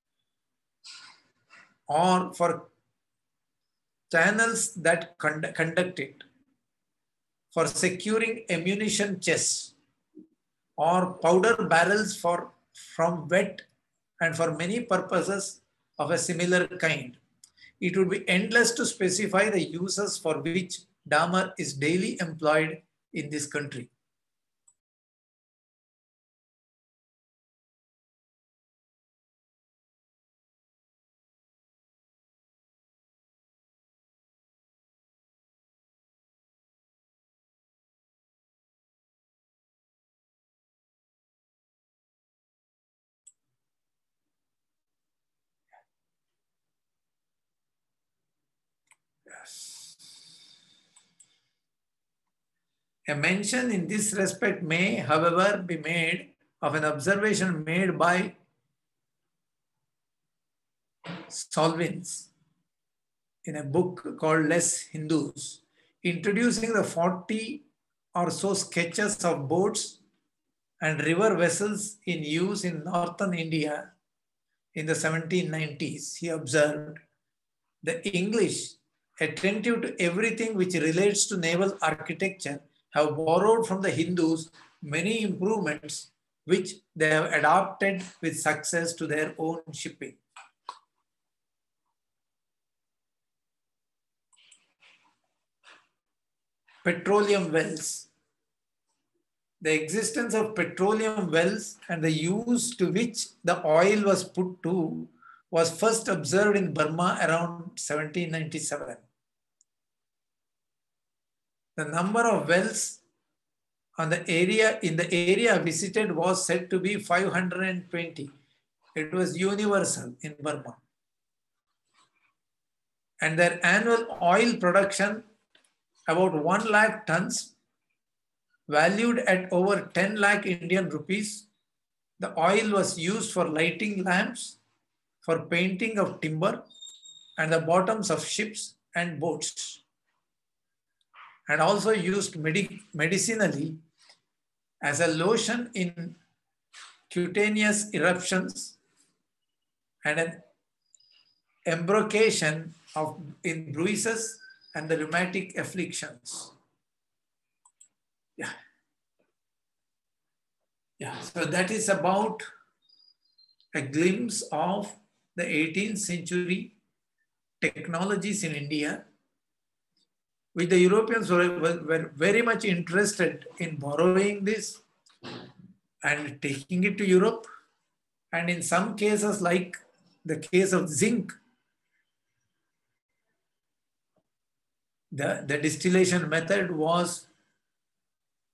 or for channels that conduct it, for securing ammunition chests, or powder barrels from wet, and for many purposes of a similar kind. It would be endless to specify the uses for which damer is daily employed in this country. A mention in this respect may, however, be made of an observation made by Solvins in a book called Less Hindus, introducing the 40 or so sketches of boats and river vessels in use in northern India in the 1790s. He observed, the English, attentive to everything which relates to naval architecture, have borrowed from the Hindus many improvements which they have adopted with success to their own shipping. Petroleum wells. The existence of petroleum wells and the use to which the oil was put to was first observed in Burma around 1797. The number of wells in the area visited was said to be 520. It was universal in Burma. And their annual oil production, about 1 lakh tons, valued at over 10 lakh Indian rupees. The oil was used for lighting lamps, for painting of timber and the bottoms of ships and boats, and also used medicinally as a lotion in cutaneous eruptions and an embrocation in bruises and the rheumatic afflictions. Yeah, so that is about a glimpse of the 18th century technologies in India, which the Europeans were very much interested in borrowing this and taking it to Europe. And in some cases, like the case of zinc, the distillation method was,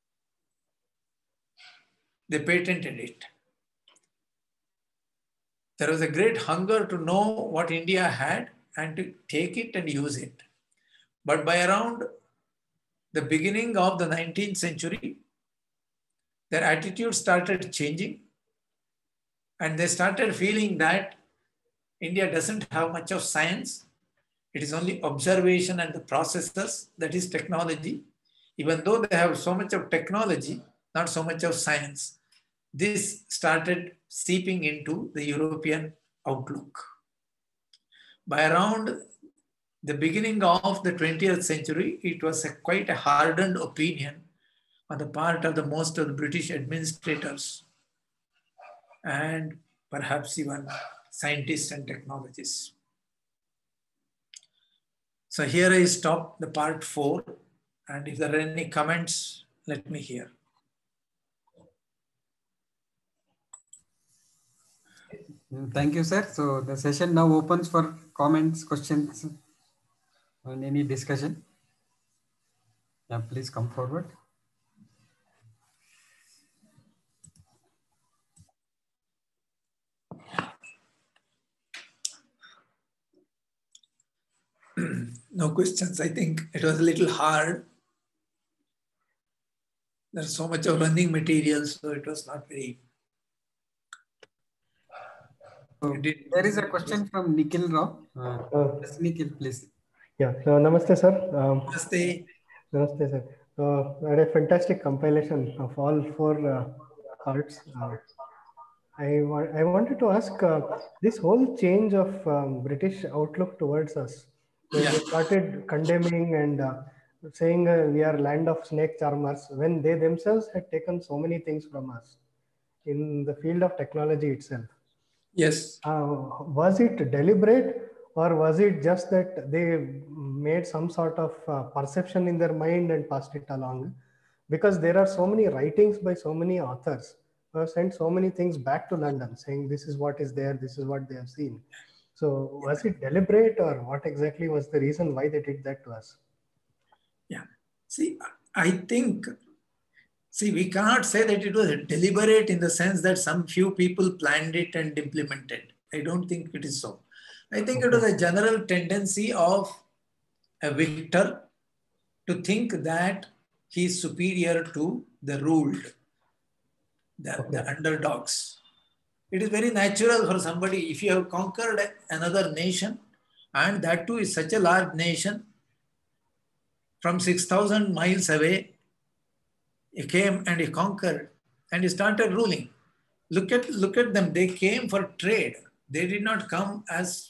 they patented it. There was a great hunger to know what India had and to take it and use it. But by around the beginning of the 19th century, their attitude started changing, and they started feeling that India doesn't have much of science. It is only observation and the processes, that is technology. Even though they have so much of technology, not so much of science. This started seeping into the European outlook. By around the beginning of the 20th century, it was quite a hardened opinion on the part of the most of the British administrators and perhaps even scientists and technologists. So here I stop the part 4, and if there are any comments, let me hear. Thank you, sir. So the session now opens for comments, questions, and any discussion. Yeah, please come forward. No questions. I think it was a little hard. There's so much of running material, so it was not very. So there is a question from Nikhil Rao. Yes, Nikhil, please. Yeah, namaste, sir. Namaste. Namaste, sir. I had a fantastic compilation of all 4 parts. I wanted to ask this whole change of British outlook towards us. When they started condemning and saying we are land of snake charmers, when they themselves had taken so many things from us in the field of technology itself. Yes. Was it deliberate, or was it just that they made some sort of perception in their mind and passed it along? Because there are so many writings by so many authors who have sent so many things back to London saying this is what is there, this is what they have seen. So was it deliberate, or what exactly was the reason why they did that to us? Yeah. See, I think, we cannot say that it was deliberate in the sense that some few people planned it and implemented. I don't think it is so. I think it was a general tendency of a victor to think that he is superior to the ruled, the underdogs. It is very natural for somebody, if you have conquered another nation, and that too is such a large nation, from 6,000 miles away, he came and he conquered and he started ruling. Look at them. They came for trade. They did not come as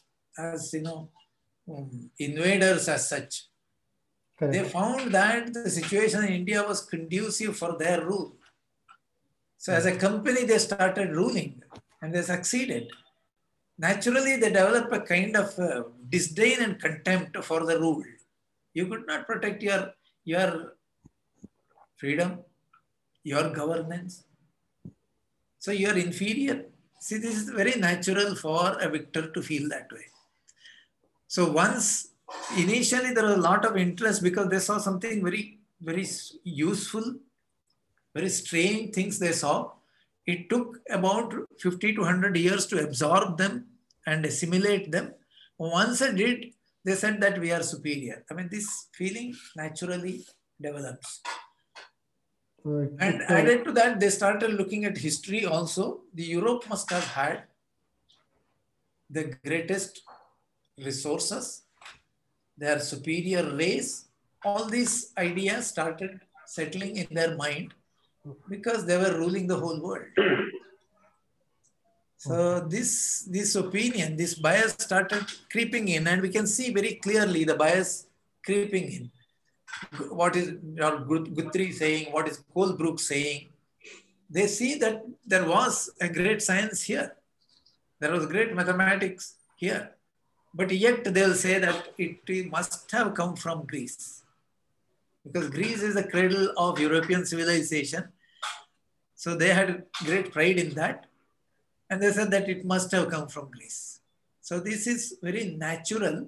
invaders as such. Correct. They found that the situation in India was conducive for their rule. So as a company, they started ruling and they succeeded. Naturally, they developed a kind of disdain and contempt for the rule. You could not protect your freedom, your governance. So you are inferior. See, this is very natural for a victor to feel that way. So initially there was a lot of interest because they saw something very, very useful, very strange things they saw. It took about 50 to 100 years to absorb them and assimilate them. Once I did, they said that we are superior. I mean, this feeling naturally develops. And added to that, they started looking at history also. The Europe must have had the greatest resources, their superior race. All these ideas started settling in their mind because they were ruling the whole world. So this opinion, this bias started creeping in, and we can see very clearly the bias creeping in. What is Guthrie saying? What is Colebrook saying? They see that there was a great science here. There was great mathematics here. But yet they'll say that it must have come from Greece. Because Greece is the cradle of European civilization. So they had great pride in that. And they said that it must have come from Greece. So this is very natural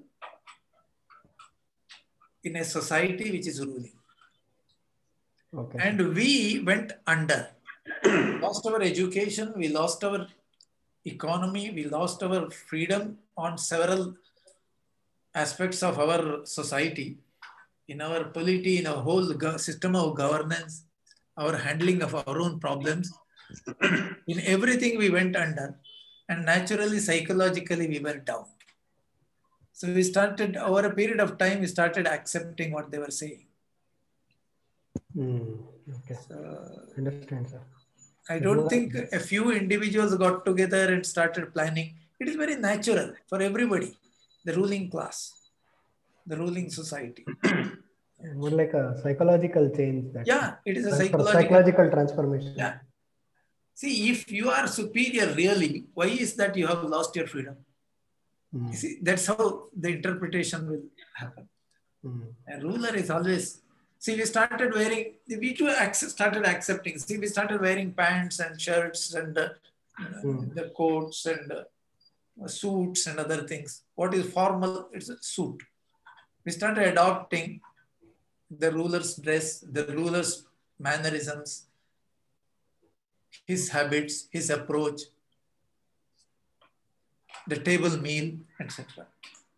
in a society which is ruling. Okay. And we went under. We lost our education, we lost our economy, we lost our freedom on several aspects of our society, in our polity, in our whole system of governance, our handling of our own problems. In everything we went under, and naturally, psychologically, we were down. So we started, over a period of time, we started accepting what they were saying. Okay. Understand, sir. I don't think a few individuals got together and started planning. It is very natural for everybody, the ruling class, the ruling society. More like a psychological change. Yeah, it is a psychological transformation. Yeah. See, if you are superior really, why is that you have lost your freedom? You see, that's how the interpretation will happen. A ruler is always, see, we started wearing, we too started accepting. See, we started wearing pants and shirts and the coats and suits and other things. What is formal? It's a suit. We started adopting the ruler's dress, the ruler's mannerisms, his habits, his approach, the table meal, etc.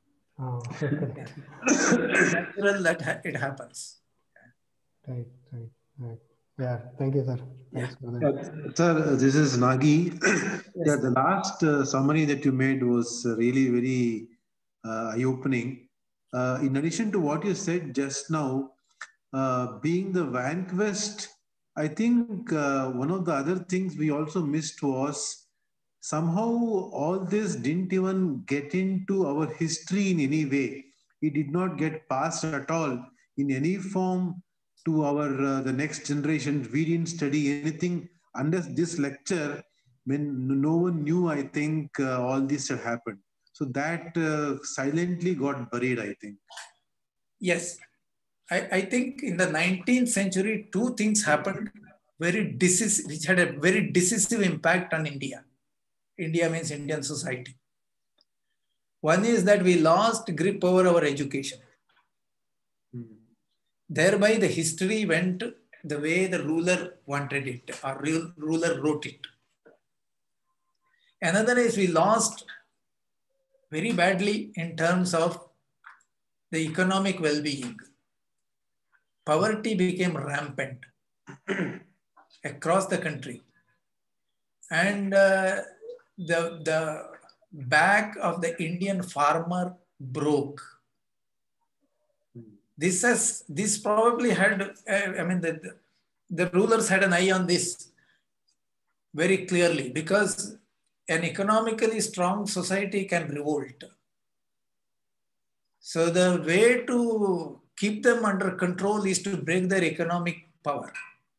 It's natural that it happens. Right. Yeah, thank you, sir. Thanks for that. Sir, this is Nagi. Yeah, the last summary that you made was really very eye-opening. In addition to what you said just now, being the vanquished, I think one of the other things we also missed was somehow all this didn't even get into our history in any way. It did not get passed at all in any form to our the next generation. We didn't study anything under this lecture when no one knew, I think, all this had happened. So that silently got buried, I think. Yes. I think in the 19th century, two things happened which had a very decisive impact on India. India means Indian society. One is that we lost grip over our education. Thereby, the history went the way the ruler wanted it, or ruler wrote it. Another is we lost very badly in terms of the economic well-being. Poverty became rampant across the country. And the back of the Indian farmer broke. This probably had, the rulers had an eye on this very clearly, because an economically strong society can revolt. So the way to keep them under control is to break their economic power.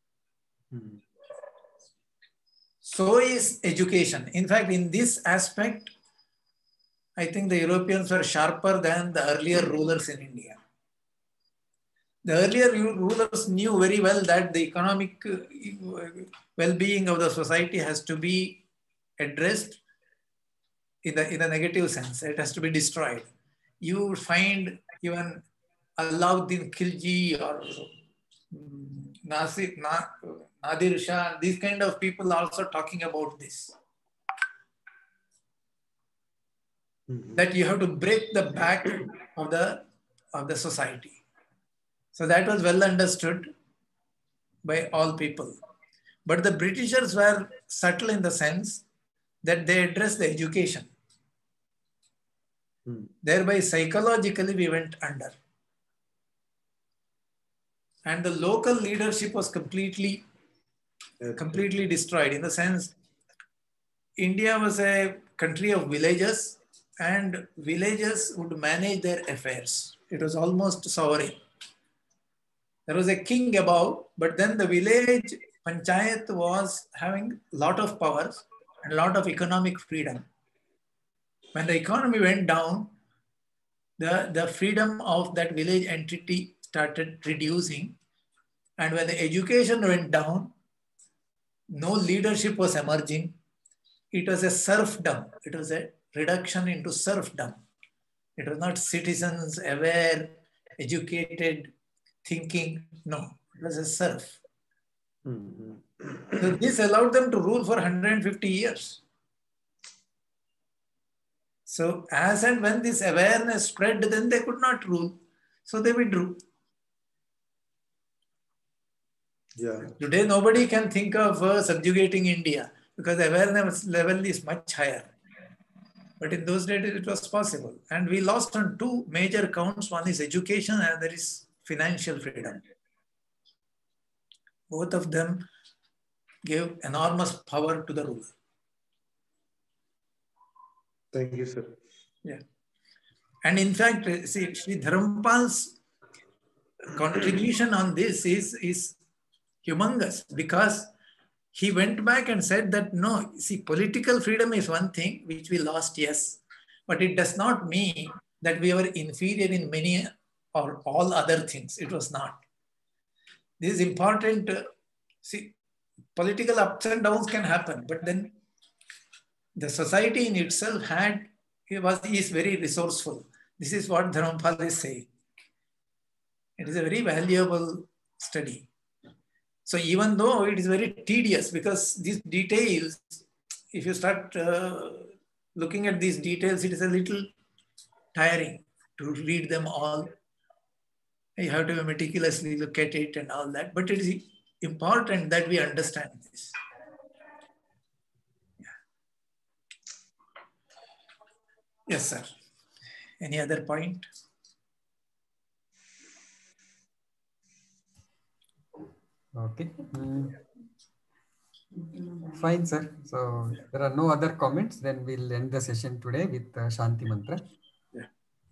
So is education. In fact, in this aspect, I think the Europeans were sharper than the earlier rulers in India. The earlier rulers knew very well that the economic well-being of the society has to be addressed in a negative sense. It has to be destroyed. You find even Alauddin Khilji or Nadir Shah, these kind of people also talking about this. That you have to break the back of the society. So that was well understood by all people. But the Britishers were subtle in the sense that they addressed the education. Thereby psychologically we went under. And the local leadership was completely destroyed, in the sense India was a country of villages, and villages would manage their affairs. It was almost sovereign. There was a king above, but then the village panchayat was having a lot of powers and a lot of economic freedom. When the economy went down, the freedom of that village entity started reducing. And when the education went down, no leadership was emerging. It was a serfdom. It was a reduction into serfdom. It was not citizens, aware, educated, thinking. No, it was a serf. So this allowed them to rule for 150 years. So as and when this awareness spread, then they could not rule. So they withdrew. Yeah. Today, nobody can think of subjugating India because the awareness level is much higher. But in those days, it was possible. And we lost on two major counts. One is education and there is financial freedom. Both of them gave enormous power to the ruler. Thank you, sir. Yeah. And in fact, see, Sri Dharmapal's contribution on this is humongous because he went back and said that, no, see, political freedom is one thing which we lost, yes, but it does not mean that we were inferior in many or all other things. It was not. This is important. See, political ups and downs can happen, but then the society in itself is very resourceful. This is what Dharmapal is saying. It is a very valuable study. So even though it is very tedious, because these details, if you start looking at these details, it is a little tiring to read them all. You have to meticulously look at it and all that, but it is important that we understand this. Yeah. Yes, sir. Any other point? Okay. Fine, sir. So there are no other comments. Then we'll end the session today with Shanti Mantra. Yeah.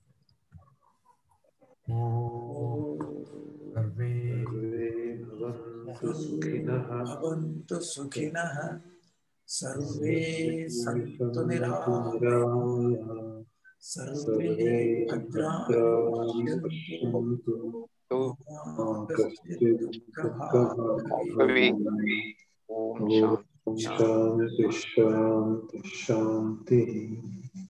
Bhavantu sukhinah sarve santu nirabhayaः sarve bhadrani pashyantu ma kaschid dukkha bhaveत्. Om Shanti. Shanti, Shanti, Shanti.